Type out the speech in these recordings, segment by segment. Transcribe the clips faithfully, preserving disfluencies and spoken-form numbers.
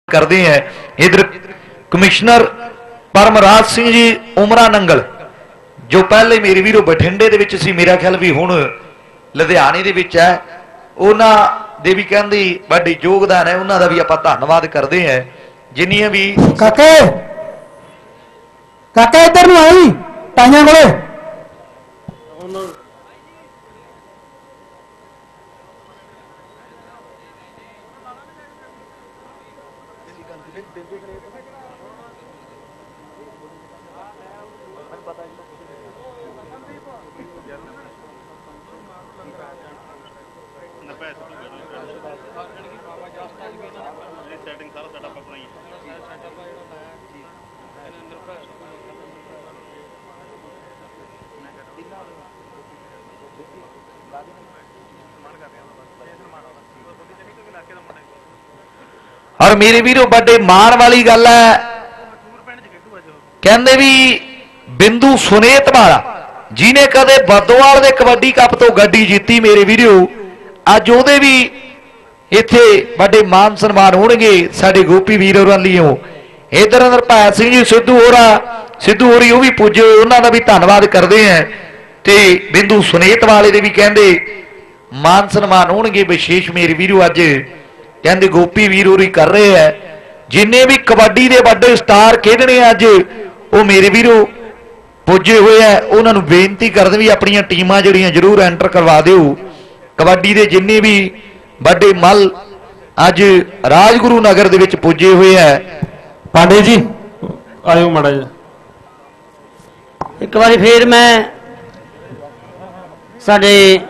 करते हैं। इधर कमिश्नर परमराज सिंह जी उमरा नंगल जो पहले मेरे वीरों बठिंडे दे विच सी, मेरा ख्याल भी हुण लुधियाने दे विच है, उन्हां दे भी कहंदे वड्डे योगदान है, उन्हां दा भी आपां धन्नवाद करते हैं। जिन्नियां भी काके काके इधर नूं आई ताइयां कोले और मेरे वीरों बड़े मान वाली गल है, कहते भी बिंदु सुनेत वाला जिन्हें कदे बदोवाल दे कबड्डी कप तो गड्डी जीती, मेरे वीरों अज ओहदे भी इत्थे बड़े मान सन्मान होणगे साडे गोपी वीर होरां लईओ। इधर हरपाल सिंह जी सिद्धू होरा सिद्धू होरी वो भी पुजे, उन्हां दा भी धन्नवाद करते हैं। ते बिंदु सुनेत वाले दे भी कहंदे मान सन्मान होणगे विशेष, मेरे वीरों अज कहते गोपी वीर होरी कर रहे हैं। जिन्हें भी कबड्डी के बड़े स्टार खेडने अज वो मेरे वीरों पुजे हुए हैं, उन्होंने बेनती करते भी अपन टीमां जिहड़ियां जरूर एंटर करवा दिओ। कबड्डी के जिन्ने भी बड़े मल अज राजगुरु नगर दे विच पुजे हुए हैं। पांडे जी आयो माड़ा जी। एक बार फिर मैं साडे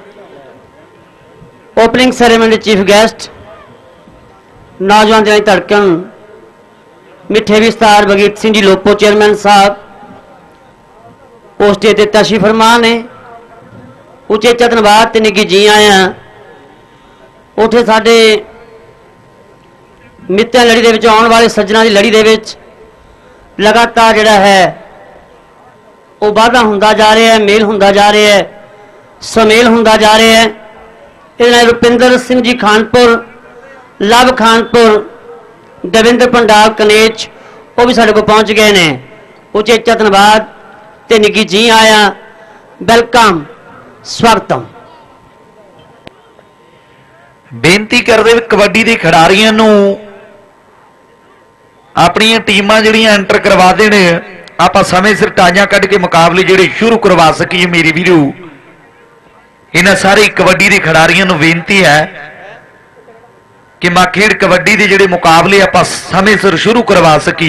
ओपनिंग सैरेमनी चीफ गैस्ट नौजवान दिल दी धड़कन मिठे विस्तार बगीत सिंह जी लोपो चेयरमैन साहब पोस्टे ते तशरीफ फरमा ने, उचेचा धन्नवाद ते निੱਘੀ जी आया। उथे साडे मित्तां लड़ी दे विच आउण वाले सज्जणां दी लड़ी दे विच लगातार जिहड़ा है वो वाधा हुंदा जा रहा है, मेल हुंदा जा रहा है, सुमेल हुंदा जा रहा है। इहदे नाल रुपिंदर सिंह जी खानपुर, लव खानपुर, दविंदर पंडाल कनेच वो भी साढ़े को पहुँच गए ने। उचेचा धन्नवाद ते निੱਘੀ जी आया, वेलकम स्वागतम। बेनती करते कबड्डी के खिडारियों नूं अपनी टीमां जिहड़ियां एंटर करवा देण, आपां समय सिर टाइयां कढ के मुकाबले जिहड़े शुरू करवा सकीए। मेरी वीरों इन्हां सारे कबड्डी के खिडारियों नूं बेनती है कि माखेड़ कबड्डी के जिहड़े मुकाबले आपां समय सिर शुरू करवा सकी।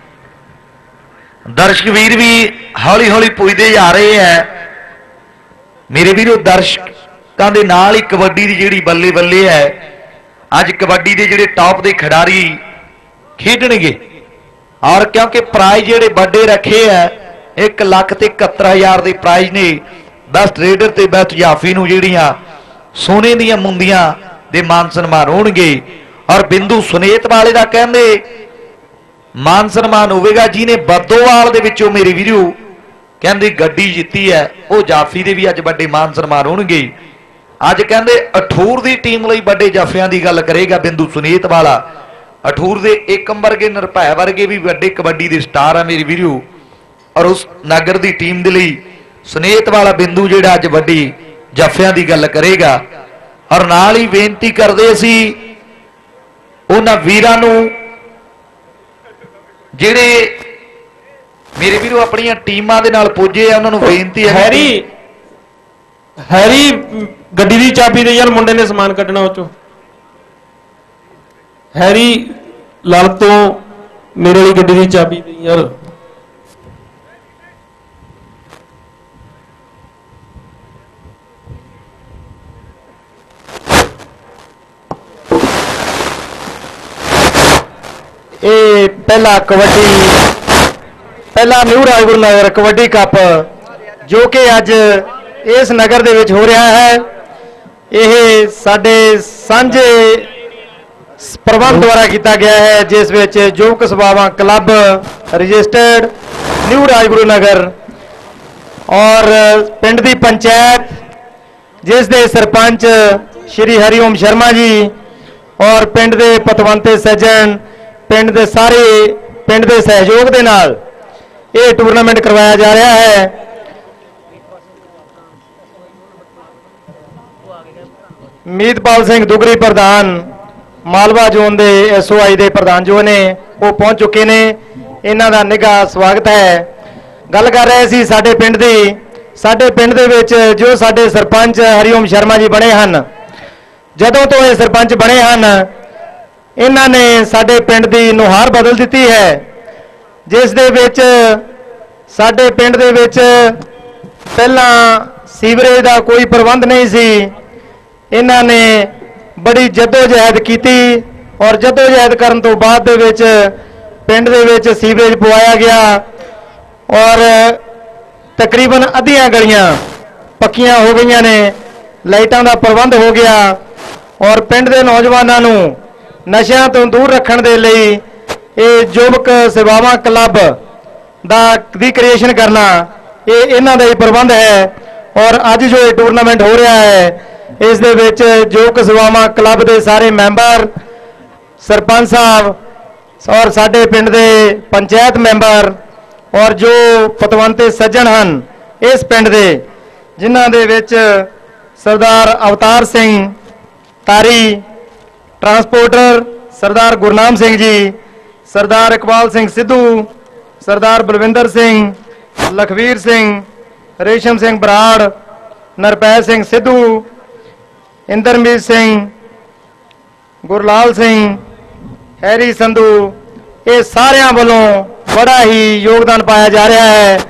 दर्शक वीर भी हौली हौली पुजदे जा रहे हैं। मेरे वीरों दर्शकों के नाल ही कबड्डी की जिहड़ी बल्ले बल्ले है, अज कबड्डी के जिहड़े टॉप के खिडारी खेडणगे। और क्योंकि प्राइज जिहड़े बड़े रखे है एक लख ते इकहत्तर हज़ार के प्राइज ने, बेस्ट रेडर ते बेस्ट जाफी नूं जिहड़ियां सोने दीयां मुंदियां दे मान सन्मान होणगे। और बिंदु सुनेत वाले का कहंदे मान सन्मान होवेगा जिन्हें बदोवाल दे विचों मेरे वीरों कहंदे गड्डी जीती है, वो जाफी दे भी अज बड़े मान सन्मान होणगे। अज कहंदे अठूर की टीम लई बड़े जाफियां की गल करेगा बिंदु सुनेत वाला। अठूर के एकम वर्गे निरभै वर्गे भी बड़े कबड्डी के स्टार है मेरे वीरों, और उस नगर की टीम के लिए सुनेत वाला बिंदु जिहड़ा अज बड़ी जाफियां की गल करेगा। और नाल ही बेनती करते सी उन्हां वीरां नूं जिहड़े मेरे वीरों अपनी टीमां दे नाल पुजे आ, उन्हां नूं बेनती है हैरी हैरी गड्डी दी चाबी दे यार, मुंडे ने समान कटना उचों। हैरी लल तो मेरे लिए गड्डी दी चाबी दे यार। ए पहला कबड्डी पहला न्यू राजगुरु नगर कबड्डी कप जो कि अज इस नगर दे विच हो रहा है। यह साडे सांझे प्रबंध द्वारा किया गया है, जिस विच युवक सभावां club registered new Rajguru Nagar और पिंड दी पंचायत जिस दे सरपंच श्री हरिओम शर्मा जी और पिंड दे पतवंते सज्जन ਪਿੰਡ ਦੇ ਸਾਰੇ ਪਿੰਡ ਦੇ ਸਹਿਯੋਗ ਦੇ ਨਾਲ ਇਹ ਟੂਰਨਾਮੈਂਟ ਕਰਵਾਇਆ ਜਾ ਰਿਹਾ ਹੈ। ਮੀਤਪਾਲ ਸਿੰਘ ਦੁਗਰੀ ਪ੍ਰਧਾਨ ਮਾਲਵਾ ਜ਼ੋਨ ਦੇ ਐਸ ਓ ਆਈ ਦੇ ਪ੍ਰਧਾਨ ਜੋ ਨੇ ਉਹ ਪਹੁੰਚ ਚੁੱਕੇ ਨੇ। ਇਹਨਾਂ ਦਾ ਨਿੱਘਾ ਸਵਾਗਤ ਹੈ। ਗੱਲ ਕਰ ਰਹੇ ਸੀ ਸਾਡੇ ਪਿੰਡ ਦੀ। ਸਾਡੇ ਪਿੰਡ ਦੇ ਵਿੱਚ ਜੋ ਸਾਡੇ ਸਰਪੰਚ ਹਰੀਓਮ ਸ਼ਰਮਾ ਜੀ ਬਣੇ ਹਨ, ਜਦੋਂ ਤੋਂ ਇਹ ਸਰਪੰਚ ਬਣੇ ਹਨ ਇਹਨਾਂ ਨੇ ਸਾਡੇ ਪਿੰਡ ਦੀ ਨੁਹਾਰ ਬਦਲ ਦਿੱਤੀ ਹੈ, ਜਿਸ ਦੇ ਵਿੱਚ ਸਾਡੇ ਪਿੰਡ ਦੇ ਵਿੱਚ ਪਹਿਲਾਂ ਸੀਵਰੇਜ ਦਾ ਕੋਈ ਪ੍ਰਬੰਧ ਨਹੀਂ ਸੀ। ਇਹਨਾਂ ਨੇ ਬੜੀ ਜਦੋਜਹਿਦ ਕੀਤੀ ਔਰ ਜਦੋਜਹਿਦ ਕਰਨ ਤੋਂ ਬਾਅਦ ਦੇ ਵਿੱਚ ਪਿੰਡ ਦੇ ਵਿੱਚ ਸੀਵਰੇਜ ਪਵਾਇਆ ਗਿਆ ਔਰ ਤਕਰੀਬਨ ਅੱਧੀਆਂ ਗਲੀਆਂ ਪੱਕੀਆਂ ਹੋ ਗਈਆਂ ਨੇ, ਲਾਈਟਾਂ ਦਾ ਪ੍ਰਬੰਧ ਹੋ ਗਿਆ ਔਰ ਪਿੰਡ ਦੇ ਨੌਜਵਾਨਾਂ ਨੂੰ ਨਸ਼ਿਆਂ ਤੋਂ ਦੂਰ ਰੱਖਣ ਦੇ ਲਈ ਇਹ ਯੁਵਕ ਸੇਵਾਵਾਂ ਕਲੱਬ ਦਾ ਦੀ ਕ੍ਰੀਏਸ਼ਨ ਕਰਨਾ ਇਹ ਇਹਨਾਂ ਦਾ ਹੀ ਪ੍ਰਬੰਧ ਹੈ। ਔਰ ਅੱਜ ਜੋ ਇਹ ਟੂਰਨਾਮੈਂਟ ਹੋ ਰਿਹਾ ਹੈ ਇਸ ਦੇ ਵਿੱਚ ਯੁਵਕ ਸੇਵਾਵਾਂ ਕਲੱਬ ਦੇ ਸਾਰੇ ਮੈਂਬਰ, ਸਰਪੰਚ ਸਾਹਿਬ ਔਰ ਸਾਡੇ ਪਿੰਡ ਦੇ ਪੰਚਾਇਤ ਮੈਂਬਰ ਔਰ ਜੋ ਪਤਵੰਤੇ ਸੱਜਣ ਹਨ ਇਸ ਪਿੰਡ ਦੇ, ਜਿਨ੍ਹਾਂ ਦੇ ਵਿੱਚ ਸਰਦਾਰ ਅਵਤਾਰ ਸਿੰਘ ਤਾਰੀ ਟਰਾਂਸਪੋਰਟਰ, ਸਰਦਾਰ ਗੁਰਨਾਮ ਸਿੰਘ ਜੀ, ਸਰਦਾਰ ਇਕਬਾਲ ਸਿੰਘ ਸਿੱਧੂ, ਸਰਦਾਰ ਬਲਵਿੰਦਰ ਸਿੰਘ, ਲਖਵੀਰ ਸਿੰਘ, ਰੇਸ਼ਮ ਸਿੰਘ ਬਰਾੜ, ਨਰਪੈ ਸਿੰਘ ਸਿੱਧੂ, ਇੰਦਰਮੀਤ ਸਿੰਘ, ਗੁਰਲਾਲ ਸਿੰਘ, ਹੈਰੀ ਸੰਧੂ, ਇਹ ਸਾਰਿਆਂ ਵੱਲੋਂ ਬੜਾ ਹੀ ਯੋਗਦਾਨ ਪਾਇਆ ਜਾ ਰਿਹਾ ਹੈ।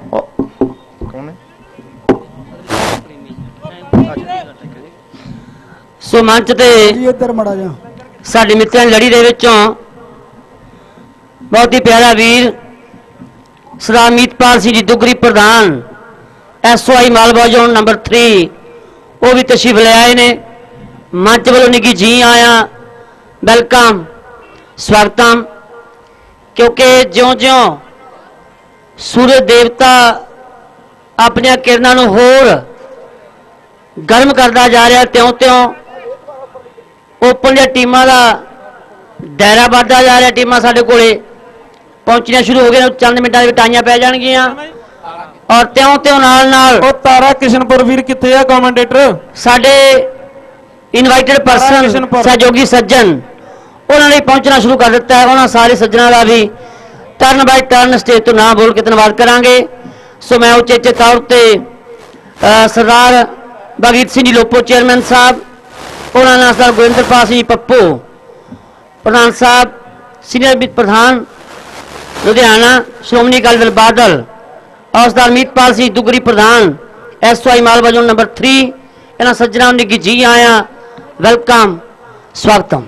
ਸੋ ਮੰਚ ਤੇ ਇੱਧਰ ਮੜਾ ਜਾ ਸਾਡੀ ਮਿੱਤਰਾਂ ਦੀ ਲੜੀ ਦੇ ਵਿੱਚੋਂ ਬਹੁਤ ਹੀ ਪਿਆਰਾ ਵੀਰ ਸਰਦਾਰ ਮੀਤਪਾਲ ਸਿੰਘ ਜੀ ਦੁਗਰੀ ਪ੍ਰਧਾਨ S O I Malwa zone number तीन ਉਹ ਵੀ ਤਸ਼ਰੀਫ ਲੈ ਆਏ ਨੇ। ਮੰਚ ਵੱਲੋਂ ਨਿੱਘੀ ਜੀ ਆਇਆ, ਵੈਲਕਮ, ਸਵਾਗਤਮ। ਕਿਉਂਕਿ ਜਿਉਂ-ਜਿਉਂ ਸੂਰਜ ਦੇਵਤਾ ਆਪਣੀਆਂ ਕਿਰਨਾਂ ਨੂੰ ਹੋਰ ਗਰਮ ਕਰਦਾ ਜਾ ਰਿਹਾ, ਤਿਉਂ-ਤਿਉਂ ਓਪਨ ਦੀਆਂ ਟੀਮਾਂ ਦਾ ਦਾਇਰਾ ਵੱਧਦਾ ਜਾ ਰਿਹਾ। ਟੀਮਾਂ ਸਾਡੇ ਕੋਲੇ ਪਹੁੰਚਣੀਆਂ ਸ਼ੁਰੂ ਹੋ ਗਈਆਂ। ਚੰਦ ਮਿੰਟਾਂ ਦੇ ਵਿੱਚ ਟਾਈਆਂ ਪੈ ਜਾਣਗੀਆਂ ਔਰ ਤਿਉਂ-ਤਿਉਂ ਨਾਲ-ਨਾਲ ਉਹ ਤਾਰਾ ਕਿਸ਼ਨਪੁਰ ਵੀਰ ਕਿੱਥੇ ਆ ਕਮੈਂਟੇਟਰ? ਸਾਡੇ ਇਨਵਾਈਟਡ ਪਰਸਨ ਸਹਿਯੋਗੀ ਸੱਜਣ ਉਹਨਾਂ ਨੇ ਪਹੁੰਚਣਾ ਸ਼ੁਰੂ ਕਰ ਦਿੱਤਾ ਹੈ। ਉਹਨਾਂ ਸਾਰੇ ਸੱਜਣਾਂ ਦਾ ਵੀ ਟਰਨ ਬਾਈ ਟਰਨ ਸਟੇਜ ਤੋਂ ਨਾ ਬੋਲ ਕੇ ਧੰਨਵਾਦ ਕਰਾਂਗੇ। ਸੋ ਮੈਂ ਉਚੇਚੇ ਤੌਰ ਤੇ ਸਰਦਾਰ ਬਲਜੀਤ ਸਿੰਘ ਜੀ ਲੋਪੋ ਚੇਅਰਮੈਨ ਸਾਹਿਬ, ਉਹਨਾਂ ਨਾਲ ਸਰਦਾਰ ਗੁਰਿੰਦਰਪਾਲ ਸਿੰਘ ਜੀ ਪੱਪੂ ਪ੍ਰਧਾਨ ਸਾਹਿਬ, ਸੀਨੀਅਰ ਵਿਤ ਪ੍ਰਧਾਨ ਲੁਧਿਆਣਾ ਸ਼੍ਰੋਮਣੀ ਅਕਾਲੀ ਦਲ ਬਾਦਲ ਔਰ ਸਰਦਾਰ ਮੀਤਪਾਲ ਸਿੰਘ ਦੁਗਰੀ ਪ੍ਰਧਾਨ S O I Malwa zone number तीन, ਇਹਨਾਂ ਸੱਜਣਾਂ ਨੂੰ ਨਿੱਘੀ ਜੀ ਆਇਆ, ਵੈਲਕਮ, ਸਵਾਗਤਮ।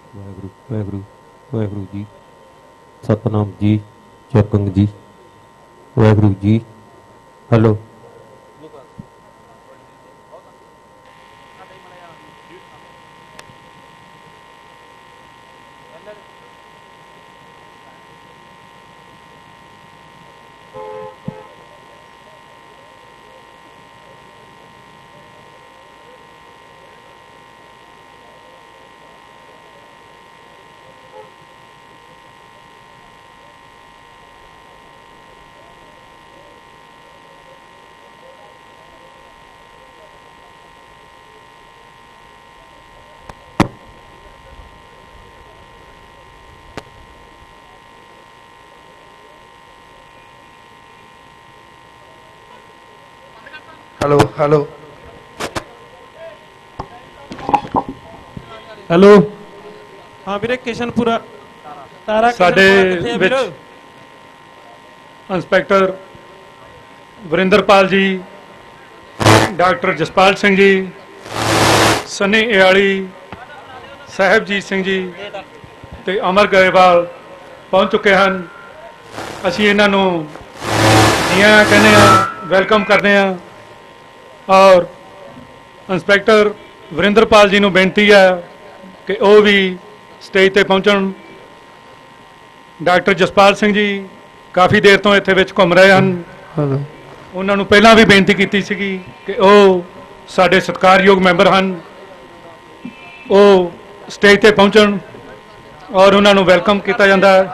ਵਾਹਿਗੁਰੂ ਵਾਹਿਗੁਰੂ ਵਾਹਿਗੁਰੂ ਜੀ ਸਤਨਾਮ ਜੀ ਜਪੰਗ ਜੀ Waheguru ji hello hello hello hello ਹਾਂ ਵੀਰੇ ਕਿਸ਼ਨਪੁਰਾ ਤਾਰਾ ਸਾਡੇ ਕਿਸ਼ਨਪੁਰਾ ਕਿੱਥੇ ਆ ਵੀਰ? ਵਿੱਚ ਇੰਸਪੈਕਟਰ ਵਰਿੰਦਰਪਾਲ ਜੀ, ਡਾਕਟਰ ਜਸਪਾਲ ਸਿੰਘ ਜੀ, ਸਨੀ ਇਆਲੀ, ਸਾਹਿਬਜੀਤ ਸਿੰਘ ਜੀ ਤੇ ਅਮਰ ਗਰੇਵਾਲ ਪਹੁੰਚ ਚੁੱਕੇ ਹਨ। ਅਸੀਂ ਇਹਨਾਂ ਨੂੰ ਜੀ ਆਇਆਂ ਕਹਿੰਦੇ ਆ, ਵੈਲਕਮ ਕਰਦੇ ਆ। ਔਰ ਇੰਸਪੈਕਟਰ ਵਰਿੰਦਰਪਾਲ ਜੀ ਨੂੰ ਬੇਨਤੀ ਹੈ ਕਿ ਉਹ ਵੀ ਸਟੇਜ ਤੇ ਪਹੁੰਚਣ। ਡਾਕਟਰ ਜਸਪਾਲ ਸਿੰਘ ਜੀ ਕਾਫੀ ਦੇਰ ਤੋਂ ਇੱਥੇ ਵਿੱਚ ਘੁੰਮ ਰਹੇ ਹਨ। ਉਹਨਾਂ ਨੂੰ ਪਹਿਲਾਂ ਵੀ ਬੇਨਤੀ ਕੀਤੀ ਸੀਗੀ ਕਿ ਉਹ ਸਾਡੇ ਸਤਿਕਾਰਯੋਗ ਮੈਂਬਰ ਹਨ, ਉਹ ਸਟੇਜ ਤੇ ਪਹੁੰਚਣ ਔਰ ਉਹਨਾਂ ਨੂੰ ਵੈਲਕਮ ਕੀਤਾ ਜਾਂਦਾ ਹੈ।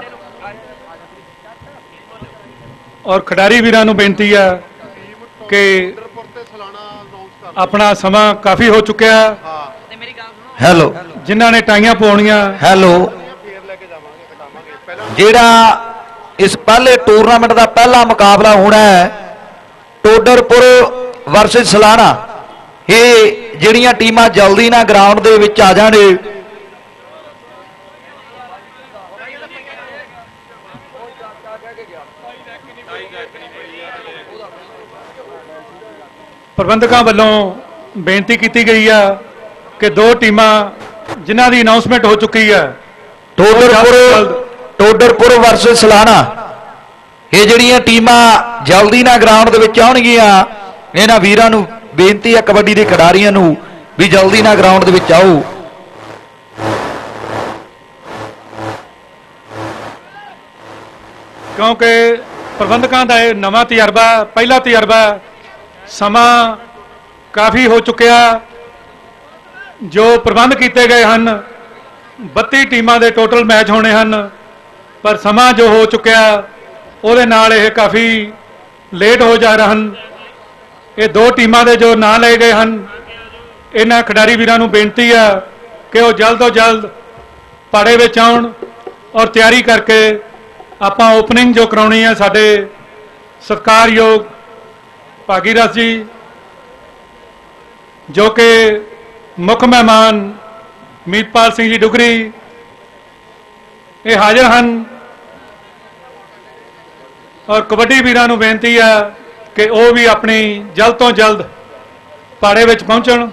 ਔਰ ਖਿਡਾਰੀ ਵੀਰਾਂ ਨੂੰ ਬੇਨਤੀ ਹੈ ਕਿ ਆਪਣਾ ਸਮਾਂ ਕਾਫੀ ਹੋ ਚੁੱਕਿਆ। ਹੈਲੋ ਜਿਨ੍ਹਾਂ ਨੇ ਟਾਈਆਂ ਪਾਉਣੀਆਂ ਹੈਲੋ ਜਿਹੜਾ ਇਸ ਪਹਿਲੇ ਟੂਰਨਾਮੈਂਟ ਦਾ ਪਹਿਲਾ ਮੁਕਾਬਲਾ ਹੋਣਾ ਹੈ ਟੋਡਰਪੁਰ ਵਰਸਸ ਸਲਾਣਾ, ਇਹ ਜਿਹੜੀਆਂ ਟੀਮਾਂ ਜਲਦੀ ਨਾਲ ਗਰਾਊਂਡ ਦੇ ਵਿੱਚ ਆ ਜਾਣਗੇ। ਪ੍ਰਬੰਧਕਾਂ ਵੱਲੋਂ ਬੇਨਤੀ ਕੀਤੀ ਗਈ ਆ ਕਿ ਦੋ ਟੀਮਾਂ ਜਿਨ੍ਹਾਂ ਦੀ ਅਨਾਉਂਸਮੈਂਟ ਹੋ ਚੁੱਕੀ ਹੈ, ਟੋਡਰਪੁਰ ਟੋਡਰਪੁਰ ਵਰਸਸ ਸਲਾਣਾ, ਇਹ ਜਿਹੜੀਆਂ ਟੀਮਾਂ ਜਲਦੀ ਨਾਲ ਗਰਾਊਂਡ ਦੇ ਵਿੱਚ ਆਉਣਗੀਆਂ, ਇਹਨਾਂ ਵੀਰਾਂ ਨੂੰ ਬੇਨਤੀ ਹੈ ਕਬੱਡੀ ਦੇ ਖਿਡਾਰੀਆਂ ਨੂੰ ਵੀ ਜਲਦੀ ਨਾਲ ਗਰਾਊਂਡ ਦੇ ਵਿੱਚ ਆਓ। ਕਿਉਂਕਿ ਪ੍ਰਬੰਧਕਾਂ ਦਾ ਇਹ ਨਵਾਂ ਤਜਰਬਾ, ਪਹਿਲਾ ਤਜਰਬਾ, ਸਮਾਂ ਕਾਫੀ ਹੋ ਚੁੱਕਿਆ। ਜੋ ਪ੍ਰਬੰਧ ਕੀਤੇ ਗਏ ਹਨ ਬੱਤੀ ਟੀਮਾਂ ਦੇ ਟੋਟਲ ਮੈਚ ਹੋਣੇ ਹਨ, ਪਰ ਸਮਾਂ ਜੋ ਹੋ ਚੁੱਕਿਆ ਉਹਦੇ ਨਾਲ ਇਹ ਕਾਫੀ ਲੇਟ ਹੋ ਜਾ ਰਹੇ ਹਨ। ਇਹ ਦੋ ਟੀਮਾਂ ਦੇ ਜੋ ਨਾਂ ਲਏ ਗਏ ਹਨ, ਇਹਨਾਂ ਖਿਡਾਰੀ ਵੀਰਾਂ ਨੂੰ ਬੇਨਤੀ ਆ ਕਿ ਉਹ ਜਲਦ ਤੋਂ ਜਲਦ ਪਾੜੇ ਵਿੱਚ ਆਉਣ ਔਰ ਤਿਆਰੀ ਕਰਕੇ ਆਪਾਂ ਓਪਨਿੰਗ ਜੋ ਕਰਾਉਣੀ ਹੈ ਸਾਡੇ ਸਤਿਕਾਰਯੋਗ ਭਾਗੀਰਥ ਜੀ ਜੋ ਕਿ ਮੁੱਖ ਮਹਿਮਾਨ ਮੀਤਪਾਲ ਸਿੰਘ ਜੀ ਡੁਗਰੀ ਇਹ ਹਾਜ਼ਰ ਹਨ। ਔਰ ਕਬੱਡੀ ਵੀਰਾਂ ਨੂੰ ਬੇਨਤੀ ਹੈ ਕਿ ਉਹ ਵੀ ਆਪਣੀ ਜਲਦ ਤੋਂ ਜਲਦ ਪਾੜੇ ਵਿੱਚ ਪਹੁੰਚਣ।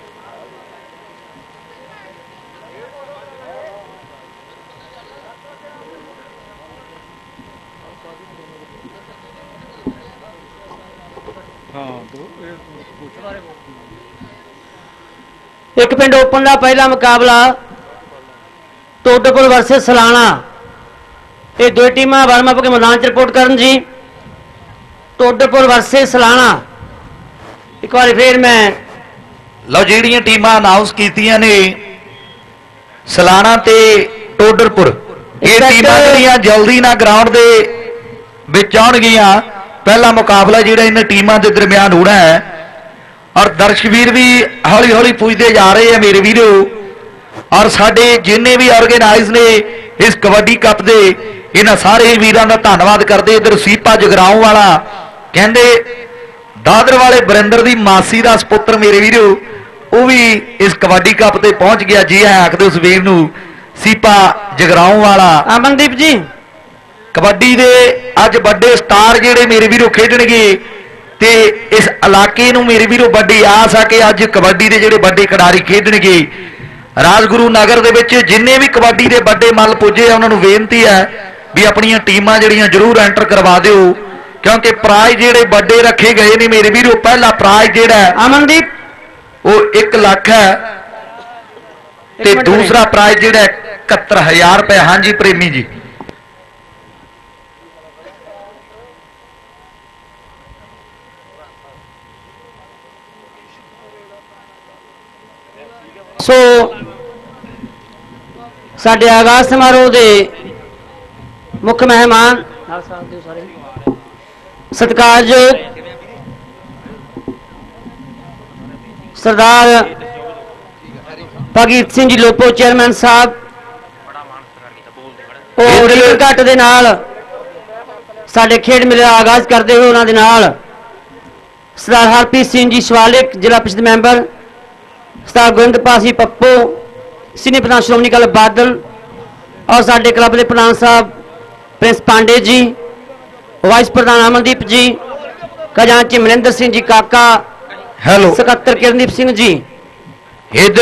ਇੱਕ ਪਿੰਡ ਓਪਨ ਦਾ ਪਹਿਲਾ ਮੁਕਾਬਲਾ ਟੋਡਰਪੁਰ ਵਰਸਸ ਸਲਾਣਾ। ਇਹ ਦੋ ਟੀਮਾਂ ਵਾਰਮ ਅਪ ਕੇ ਮੈਦਾਨ 'ਚ ਰਿਪੋਰਟ ਕਰਨ ਜੀ। ਟੋਡਰਪੁਰ ਵਰਸਸ ਸਲਾਣਾ। ਇੱਕ ਵਾਰੀ ਫੇਰ ਮੈਂ ਲਓ ਜਿਹੜੀਆਂ ਟੀਮਾਂ ਅਨਾਉਂਸ ਕੀਤੀਆਂ ਨੇ ਸਲਾਣਾ ਤੇ ਟੋਡਰਪੁਰ, ਇਹ ਟੀਮਾਂ ਜਿਹੜੀਆਂ ਜਲਦੀ ਨਾਲ ਗਰਾਊਂਡ ਦੇ ਵਿੱਚ ਆਉਣਗੀਆਂ। ਪਹਿਲਾ ਮੁਕਾਬਲਾ ਜਿਹੜਾ ਇਹਨਾਂ ਟੀਮਾਂ ਦੇ ਦਰਮਿਆਨ ਹੋਣਾ ਹੈ ਔਰ ਦਰਸ਼ਕ ਵੀਰ ਵੀ ਹੌਲੀ ਹੌਲੀ ਪੁੱਜਦੇ ਜਾ ਰਹੇ ਆ ਮੇਰੇ ਵੀਰੋ। ਔਰ ਸਾਡੇ ਜਿੰਨੇ ਵੀ ਆਰਗੇਨਾਈਜ਼ ਨੇ ਇਸ ਕਬੱਡੀ ਕੱਪ ਦੇ, ਇਹਨਾਂ ਸਾਰੇ ਵੀਰਾਂ ਦਾ ਧੰਨਵਾਦ ਕਰਦੇ। ਇਧਰ ਸੀਪਾ ਜਗਰਾਉਂ ਵਾਲਾ ਕਹਿੰਦੇ ਦਾਦਰ ਵਾਲੇ ਬਰਿੰਦਰ ਦੀ ਮਾਸੀ ਦਾ ਸੁਪੁੱਤਰ ਮੇਰੇ ਵੀਰੋ, ਉਹ ਵੀ ਇਸ ਕਬੱਡੀ ਕੱਪ ਤੇ ਪਹੁੰਚ ਗਿਆ। ਜੀ ਹੈ ਆਖਦੇ ਉਸ ਵੀਰ ਨੂੰ ਸੀਪਾ ਜਗਰਾਉਂ ਵਾਲਾ। ਅਮਨਦੀਪ ਜੀ ਕਬੱਡੀ ਦੇ ਅੱਜ ਵੱਡੇ ਸਟਾਰ ਜਿਹੜੇ ਮੇਰੇ ਵੀਰੋ ਖੇਡਣਗੇ ਤੇ ਇਸ ਇਲਾਕੇ ਨੂੰ ਮੇਰੇ ਵੀਰੋ ਵੱਡੀ ਆਸ ਆ ਕਿ ਅੱਜ ਕਬੱਡੀ ਦੇ ਜਿਹੜੇ ਵੱਡੇ ਖਿਡਾਰੀ ਖੇਡਣਗੇ। ਰਾਜਗੁਰੂ ਨਗਰ ਦੇ ਵਿੱਚ ਜਿੰਨੇ ਵੀ ਕਬੱਡੀ ਦੇ ਵੱਡੇ ਮੱਲ ਪੁੱਜੇ ਆ ਉਹਨਾਂ ਨੂੰ ਬੇਨਤੀ ਹੈ ਵੀ ਆਪਣੀਆਂ ਟੀਮਾਂ ਜਿਹੜੀਆਂ ਜ਼ਰੂਰ ਐਂਟਰ ਕਰਵਾ ਦਿਓ, ਕਿਉਂਕਿ ਪ੍ਰਾਈਜ਼ ਜਿਹੜੇ ਵੱਡੇ ਰੱਖੇ ਗਏ ਨੇ ਮੇਰੇ ਵੀਰੋ। ਪਹਿਲਾ ਪ੍ਰਾਈਜ਼ ਜਿਹੜਾ ਅਮਨਦੀਪ ਉਹ ਇੱਕ ਲੱਖ ਹੈ ਤੇ ਦੂਸਰਾ ਪ੍ਰਾਈਜ਼ ਜਿਹੜਾ ਇਕਹੱਤਰ ਹਜ਼ਾਰ ਰੁਪਏ। ਹਾਂਜੀ ਪ੍ਰੇਮੀ ਜੀ। ਸੋ ਸਾਡੇ ਆਗਾਜ਼ ਸਮਾਰੋਹ ਦੇ ਮੁੱਖ ਮਹਿਮਾਨ ਸਤਿਕਾਰਯੋਗ ਸਰਦਾਰ ਭਗਤ ਸਿੰਘ ਜੀ ਲੋਪੋ ਚੇਅਰਮੈਨ ਸਾਹਿਬ, ਉਹ ਰਿਬਨ ਕੱਟ ਦੇ ਨਾਲ ਸਾਡੇ ਖੇਡ ਮੇਲੇ ਦਾ ਆਗਾਜ਼ ਕਰਦੇ ਹੋਏ ਉਹਨਾਂ ਦੇ ਨਾਲ ਸਰਦਾਰ ਹਰਪ੍ਰੀਤ ਸਿੰਘ ਜੀ ਸ਼ਿਵਾਲਿਕ ਜ਼ਿਲ੍ਹਾ ਪ੍ਰੀਸ਼ਦ ਮੈਂਬਰ, ਸਰਦਾਰ ਗੋਬਿੰਦਪਾਲ ਸਿੰਘ ਪੱਪੋ ਸੀਨੀਅਰ ਪ੍ਰਧਾਨ ਸ਼੍ਰੋਮਣੀ ਅਕਾਲੀ ਬਾਦਲ, ਔਰ ਸਾਡੇ ਕਲੱਬ ਦੇ ਪ੍ਰਧਾਨ ਸਾਹਿਬ ਪ੍ਰਿੰਸ ਪਾਂਡੇ ਜੀ, ਵਾਈਸ ਪ੍ਰਧਾਨ ਅਮਨਦੀਪ ਜੀ, ਖਜ਼ਾਨਚੀ ਮਨਿੰਦਰ ਸਿੰਘ ਜੀ ਕਾਕਾ, ਹੈਲੋ ਸਕੱਤਰ ਕਿਰਨਦੀਪ ਸਿੰਘ ਜੀ। ਇਧਰ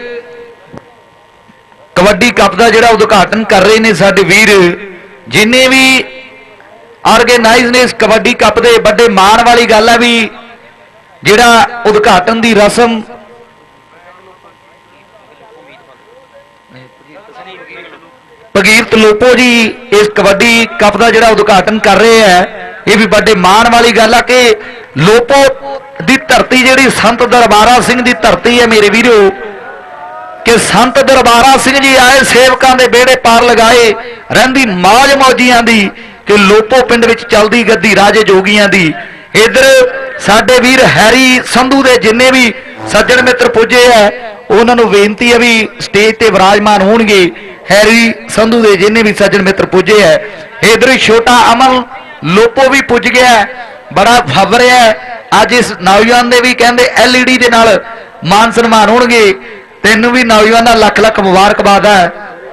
ਕਬੱਡੀ ਕੱਪ ਦਾ ਜਿਹੜਾ ਉਦਘਾਟਨ ਕਰ ਰਹੇ ਨੇ ਸਾਡੇ ਵੀਰ, ਜਿੰਨੇ ਵੀ ਆਰਗੇਨਾਈਜ਼ ਨੇ ਇਸ ਕਬੱਡੀ ਕੱਪ ਦੇ। ਵੱਡੇ ਮਾਣ ਵਾਲੀ ਗੱਲ ਹੈ ਵੀ ਜਿਹੜਾ ਉਦਘਾਟਨ ਦੀ ਰਸਮ ਭਗੀਰਥ ਲੋਪੋ ਜੀ ਇਸ ਕਬੱਡੀ ਕੱਪ ਦਾ ਜਿਹੜਾ ਉਦਘਾਟਨ ਕਰ ਰਹੇ ਹੈ, ਇਹ ਵੀ ਵੱਡੇ ਮਾਣ ਵਾਲੀ ਗੱਲ ਆ ਕਿ ਲੋਪੋ ਦੀ ਧਰਤੀ ਜਿਹੜੀ ਸੰਤ ਦਰਬਾਰਾ ਸਿੰਘ ਦੀ ਧਰਤੀ ਹੈ ਮੇਰੇ ਵੀਰੋ, ਕਿ ਸੰਤ ਦਰਬਾਰਾ ਸਿੰਘ ਜੀ ਆਏ ਸੇਵਕਾਂ ਦੇ ਵਿਹੜੇ ਪਾਰ ਲਗਾਏ, ਰਹਿੰਦੀ ਮੌਜ ਮੌਜੀਆਂ ਦੀ ਕਿ ਲੋਪੋ ਪਿੰਡ ਵਿੱਚ ਚੱਲਦੀ ਗੱਦੀ ਰਾਜੇ ਜੋਗੀਆਂ ਦੀ। ਇਧਰ ਸਾਡੇ ਵੀਰ ਹੈਰੀ ਸੰਧੂ ਦੇ ਜਿੰਨੇ ਵੀ ਸੱਜਣ ਮਿੱਤਰ ਪੁੱਜੇ ਆ ਉਹਨਾਂ ਨੂੰ ਬੇਨਤੀ ਹੈ ਵੀ ਸਟੇਜ ਤੇ ਵਿਰਾਜਮਾਨ ਹੋਣਗੇ। ਹੈਰੀ ਸੰਧੂ ਦੇ ਜਿੰਨੇ ਵੀ ਸੱਜਣ ਮਿੱਤਰ ਪੁੱਜੇ ਆ। ਇਧਰ ਛੋਟਾ ਅਮਨ ਲੋਪੋ ਵੀ ਪੁੱਜ ਗਿਆ, ਬੜਾ ਫੱਬ ਰਿਹਾ ਅੱਜ। ਇਸ ਨੌਜਵਾਨ ਦੇ ਵੀ ਕਹਿੰਦੇ ਐਲ ਈ ਡੀ ਦੇ ਨਾਲ ਮਾਨ ਸਨਮਾਨ ਹੋਣਗੇ। ਤੈਨੂੰ ਵੀ ਨੌਜਵਾਨਾਂ ਲੱਖ ਲੱਖ ਮੁਬਾਰਕਬਾਦ ਹੈ।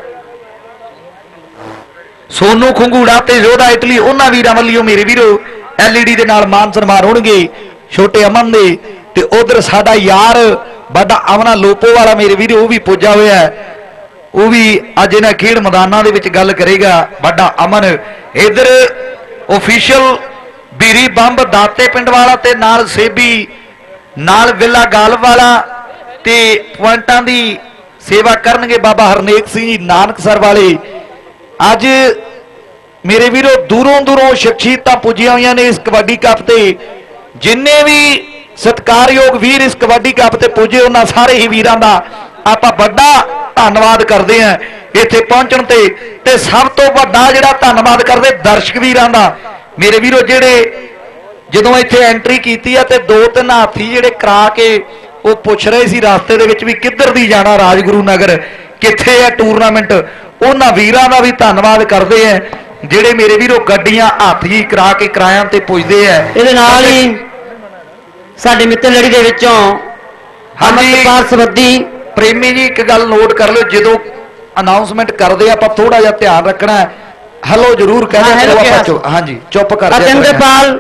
ਸੋਨੂ ਖੰਗੂੜਾ ਤੇ ਯੋਧਾ ਇਟਲੀ ਉਹਨਾਂ ਵੀਰਾਂ ਵੱਲੋਂ ਮੇਰੇ ਵੀਰੋ ਐਲ ਈ ਡੀ ਦੇ ਨਾਲ ਮਾਨ ਸਨਮਾਨ ਹੋਣਗੇ ਛੋਟੇ ਅਮਨ ਦੇ। ਤੇ ਉਧਰ ਸਾਡਾ ਯਾਰ ਵੱਡਾ ਅਮਨਾ ਲੋਪੋ ਵਾਲਾ ਮੇਰੇ ਵੀਰੋ ਉਹ ਵੀ ਪੁੱਜਾ ਹੋਇਆ ਹੈ, ਉਹ ਵੀ ਅੱਜ ਇਹਨਾਂ ਖੇਡ ਮੈਦਾਨਾਂ ਦੇ ਵਿੱਚ ਗੱਲ ਕਰੇਗਾ ਵੱਡਾ ਅਮਨ। ਇਧਰ ਆਫੀਸ਼ੀਅਲ ਬੀਰੀ ਬੰਬ ਦਾਤੇ ਪਿੰਡ ਵਾਲਾ ਤੇ ਨਾਲ ਸੇਬੀ ਨਾਲ ਵਿਲਾ ਗਾਲ ਵਾਲਾ ਤੇ ਪੁਆਇੰਟਾਂ ਦੀ ਸੇਵਾ ਕਰਨਗੇ ਬਾਬਾ ਹਰਨੇਕ ਸਿੰਘ ਜੀ ਨਾਨਕਸਰ ਵਾਲੇ। ਅੱਜ ਮੇਰੇ ਵੀਰੋ ਦੂਰੋਂ ਦੂਰੋਂ ਸ਼ਖਸੀਅਤਾਂ ਪੁੱਜੀਆਂ ਹੋਈਆਂ ਨੇ ਇਸ ਕਬੱਡੀ ਕੱਪ ਤੇ। ਜਿੰਨੇ ਵੀ ਸਤਿਕਾਰਯੋਗ ਵੀਰ ਇਸ ਕਬੱਡੀ ਕੱਪ ਤੇ ਪੁੱਜੇ ਉਹਨਾਂ ਸਾਰੇ ਹੀ ਵੀਰਾਂ ਦਾ ਆਪਾਂ ਵੱਡਾ ਧੰਨਵਾਦ ਕਰਦੇ ਹਾਂ ਇੱਥੇ ਪਹੁੰਚਣ ਤੇ। ਤੇ ਸਭ ਤੋਂ ਵੱਡਾ ਜਿਹੜਾ ਧੰਨਵਾਦ ਕਰਦੇ ਦਰਸ਼ਕ ਵੀਰਾਂ ਦਾ ਮੇਰੇ ਵੀਰੋ, ਜਿਹੜੇ ਜਦੋਂ ਇੱਥੇ ਐਂਟਰੀ ਕੀਤੀ ਆ ਤੇ ਦੋ ਤਿੰਨ ਹਾਥੀ ਜਿਹੜੇ ਕਰਾ ਕੇ ਉਹ ਪੁੱਛ ਰਹੇ ਸੀ ਰਸਤੇ ਦੇ ਵਿੱਚ ਵੀ ਕਿੱਧਰ ਦੀ ਜਾਣਾ ਰਾਜਗੁਰੂ ਨਗਰ, ਕਿੱਥੇ ਹੈ ਟੂਰਨਾਮੈਂਟ। ਉਹਨਾਂ ਵੀਰਾਂ ਦਾ ਵੀ ਧੰਨਵਾਦ ਕਰਦੇ ਆ ਜਿਹੜੇ ਮੇਰੇ ਵੀਰੋ ਗੱਡੀਆਂ ਹਾਥੀ ਕਰਾ ਕੇ ਕਿਰਾਇਆਂ ਤੇ ਪੁੱਜਦੇ ਆ। ਇਹਦੇ ਨਾਲ ਹੀ ਸਾਡੇ ਮਿੱਤਰ ਲੜੀ ਦੇ ਵਿੱਚੋਂ ਅਮਰਪਾਲ ਸਬੱਦੀ ਪ੍ਰੇਮੀ ਜੀ ਇੱਕ ਗੱਲ ਨੋਟ ਕਰ ਲਿਓ, ਜਦੋਂ ਅਨਾਉਂਸਮੈਂਟ ਕਰਦੇ ਆਪਾਂ ਥੋੜਾ ਜਿਹਾ ਧਿਆਨ ਰੱਖਣਾ ਹੈ। ਹੈਲੋ ਜ਼ਰੂਰ ਕਹਿੰਦੇ ਚਲੋ ਆਪਾਂ ਚੁੱਪ, ਹਾਂਜੀ ਚੁੱਪ ਕਰ ਜਾਓ। ਅਤਿੰਦਰਪਾਲ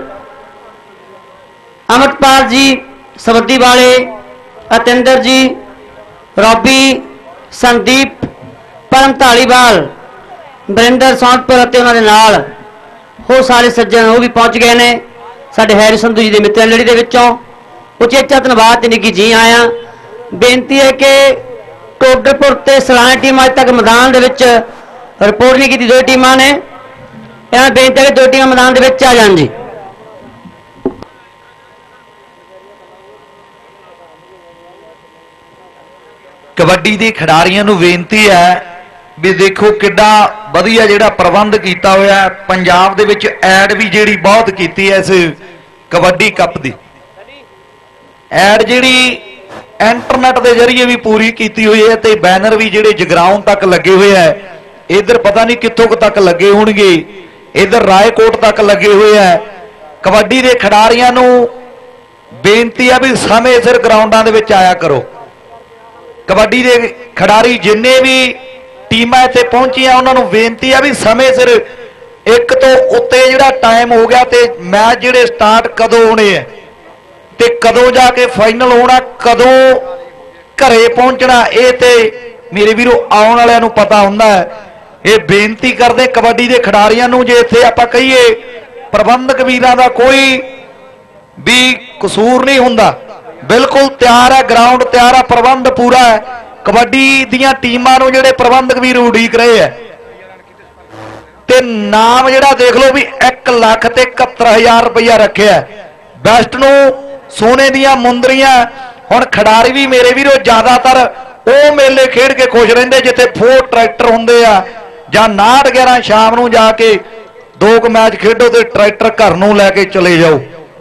ਅਮਰਪਾਲ ਜੀ ਸਬੱਦੀ ਵਾਲੇ, ਅਤਿੰਦਰ ਜੀ, ਰੋਬੀ, ਸੰਦੀਪ, ਪਰਮ ਢਾਲੀਵਾਲ, ਬਰਿੰਦਰ ਸੌਂਦਪੁਰ ਅਤੇ ਉਹਨਾਂ ਦੇ ਨਾਲ ਹੋਰ ਸਾਰੇ ਸੱਜਣ ਉਹ ਵੀ ਪਹੁੰਚ ਗਏ ਨੇ। ਸਾਡੇ ਹੈਰੀ ਸੰਧੂ ਜੀ ਦੇ ਮਿੱਤਰਾਂ ਲੜੀ ਦੇ ਵਿੱਚੋਂ ਉਚੇਚਾ ਧੰਨਵਾਦ ਤੇ ਨਿੱਘੀ ਜੀ ਆਇਆਂ। ਬੇਨਤੀ ਹੈ ਕਿ ਟੋਡਰਪੁਰ ਤੇ ਸਲਾਣਾ ਟੀਮ ਅੱਜ ਤੱਕ ਮੈਦਾਨ ਦੇ ਵਿੱਚ ਰਿਪੋਰਟ ਨਹੀਂ ਕੀਤੀ, ਦੋ ਟੀਮਾਂ ਨੇ। ਇਹਨਾਂ ਬੇਨਤੀ ਹੈ ਕਿ ਦੋ ਟੀਮਾਂ ਮੈਦਾਨ ਦੇ ਵਿੱਚ ਆ ਜਾਣ ਜੀ। ਕਬੱਡੀ ਦੇ ਖਿਡਾਰੀਆਂ ਨੂੰ ਬੇਨਤੀ ਹੈ ਵੀ ਦੇਖੋ ਕਿੱਡਾ ਵਧੀਆ ਜਿਹੜਾ ਪ੍ਰਬੰਧ ਕੀਤਾ ਹੋਇਆ ਹੈ। ਪੰਜਾਬ ਦੇ ਵਿੱਚ ਐਡ ਵੀ ਜਿਹੜੀ ਬਹੁਤ ਕੀਤੀ ਹੈ ਇਸ ਕਬੱਡੀ ਕੱਪ ਦੀ। ਐਡ ਜਿਹੜੀ ਇੰਟਰਨੈਟ ਦੇ ਜ਼ਰੀਏ ਵੀ ਪੂਰੀ ਕੀਤੀ ਹੋਈ ਹੈ ਤੇ ਬੈਨਰ ਵੀ ਜਿਹੜੇ ਜਗਰਾਉਂ ਤੱਕ ਲੱਗੇ ਹੋਏ ਹੈ। ਇਧਰ ਪਤਾ ਨਹੀਂ ਕਿੱਥੋਂ ਤੱਕ ਲੱਗੇ ਹੋਣਗੇ, ਇਧਰ ਰਾਏਕੋਟ ਤੱਕ ਲੱਗੇ ਹੋਏ ਹੈ। ਕਬੱਡੀ ਦੇ ਖਿਡਾਰੀਆਂ ਨੂੰ ਬੇਨਤੀ ਹੈ ਵੀ ਸਮੇਂ ਸਿਰ ਗਰਾਊਂਡਾਂ ਦੇ ਵਿੱਚ ਆਇਆ ਕਰੋ। ਕਬੱਡੀ ਦੇ ਖਿਡਾਰੀ ਜਿੰਨੇ ਵੀ ਟੀਮਾਂ ਇੱਥੇ ਪਹੁੰਚੀਆਂ ਉਹਨਾਂ ਨੂੰ ਬੇਨਤੀ ਆ ਵੀ ਸਮੇਂ ਸਿਰ ਇੱਕ ਤੋਂ ਉੱਤੇ ਜਿਹੜਾ ਟਾਈਮ ਹੋ ਗਿਆ ਤੇ ਮੈਚ ਜਿਹੜੇ ਸਟਾਰਟ ਕਦੋਂ ਹੋਣੇ ਆ ਤੇ ਕਦੋਂ ਜਾ ਕੇ ਫਾਈਨਲ ਹੋਣਾ, ਕਦੋਂ ਘਰੇ ਪਹੁੰਚਣਾ, ਇਹ ਤੇ ਮੇਰੇ ਵੀਰੋ ਆਉਣ ਵਾਲਿਆਂ ਨੂੰ ਪਤਾ ਹੁੰਦਾ ਹੈ। ਇਹ ਬੇਨਤੀ ਕਰਦੇ ਕਬੱਡੀ ਦੇ ਖਿਡਾਰੀਆਂ ਨੂੰ, ਜੇ ਇੱਥੇ ਆਪਾਂ ਕਹੀਏ ਪ੍ਰਬੰਧਕ ਵੀਰਾਂ ਦਾ ਕੋਈ ਵੀ ਕਸੂਰ ਨਹੀਂ ਹੁੰਦਾ, ਬਿਲਕੁਲ ਤਿਆਰ ਹੈ, ਗਰਾਊਂਡ ਤਿਆਰ ਹੈ, ਪ੍ਰਬੰਧ ਪੂਰਾ ਹੈ। ਕਬੱਡੀ ਦੀਆਂ ਟੀਮਾਂ ਨੂੰ ਜਿਹੜੇ ਪ੍ਰਬੰਧਕ ਵੀਰ ਉਡੀਕ ਰਹੇ ਹੈ, ਤੇ ਨਾਮ ਜਿਹੜਾ ਦੇਖ ਲਓ ਵੀ ਇੱਕ ਲੱਖ ਤੇ ਇਕਹੱਤਰ ਹਜ਼ਾਰ ਰੁਪਇਆ ਰੱਖਿਆ। ਬੈਸਟ ਨੂੰ ਸੋਨੇ ਦੀਆਂ ਮੁੰਦਰੀਆਂ। ਹੁਣ ਖਿਡਾਰੀ ਵੀ ਮੇਰੇ ਵੀਰੋ ਜ਼ਿਆਦਾਤਰ ਉਹ ਮੇਲੇ ਖੇਡ ਕੇ ਖੁਸ਼ ਰਹਿੰਦੇ ਜਿੱਥੇ ਫੋਰ ਟਰੈਕਟਰ ਹੁੰਦੇ ਆ, ਜਾਂ ਨਾਟ ਗਿਆਰਾਂ ਸ਼ਾਮ ਨੂੰ ਜਾ ਕੇ ਦੋ ਕੁ ਮੈਚ ਖੇਡੋ ਤੇ ਟਰੈਕਟਰ ਘਰ ਨੂੰ ਲੈ ਕੇ ਚਲੇ ਜਾਓ।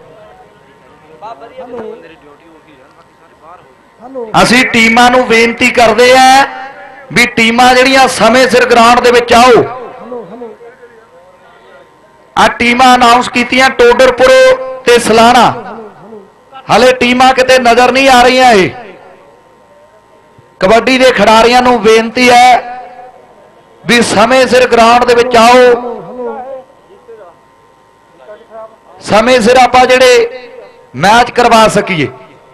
ਅਸੀਂ ਟੀਮਾਂ ਨੂੰ ਬੇਨਤੀ ਕਰਦੇ ਆ ਵੀ ਟੀਮਾਂ ਜਿਹੜੀਆਂ ਸਮੇਂ ਸਿਰ ਗਰਾਊਂਡ ਦੇ ਵਿੱਚ ਆਓ। ਆ ਟੀਮਾਂ ਅਨਾਉਂਸ ਕੀਤੀਆਂ ਟੋਡਰਪੁਰ ਤੇ ਸਲਾਣਾ, ਹਲੇ ਟੀਮਾਂ ਕਿਤੇ ਨਜ਼ਰ ਨਹੀਂ ਆ ਰਹੀਆਂ। ਇਹ ਕਬੱਡੀ ਦੇ ਖਿਡਾਰੀਆਂ ਨੂੰ ਬੇਨਤੀ ਹੈ ਵੀ ਸਮੇਂ ਸਿਰ ਗਰਾਊਂਡ ਦੇ ਵਿੱਚ ਆਓ, ਸਮੇਂ ਸਿਰ ਆਪਾਂ ਜਿਹੜੇ ਮੈਚ ਕਰਵਾ ਸਕੀਏ।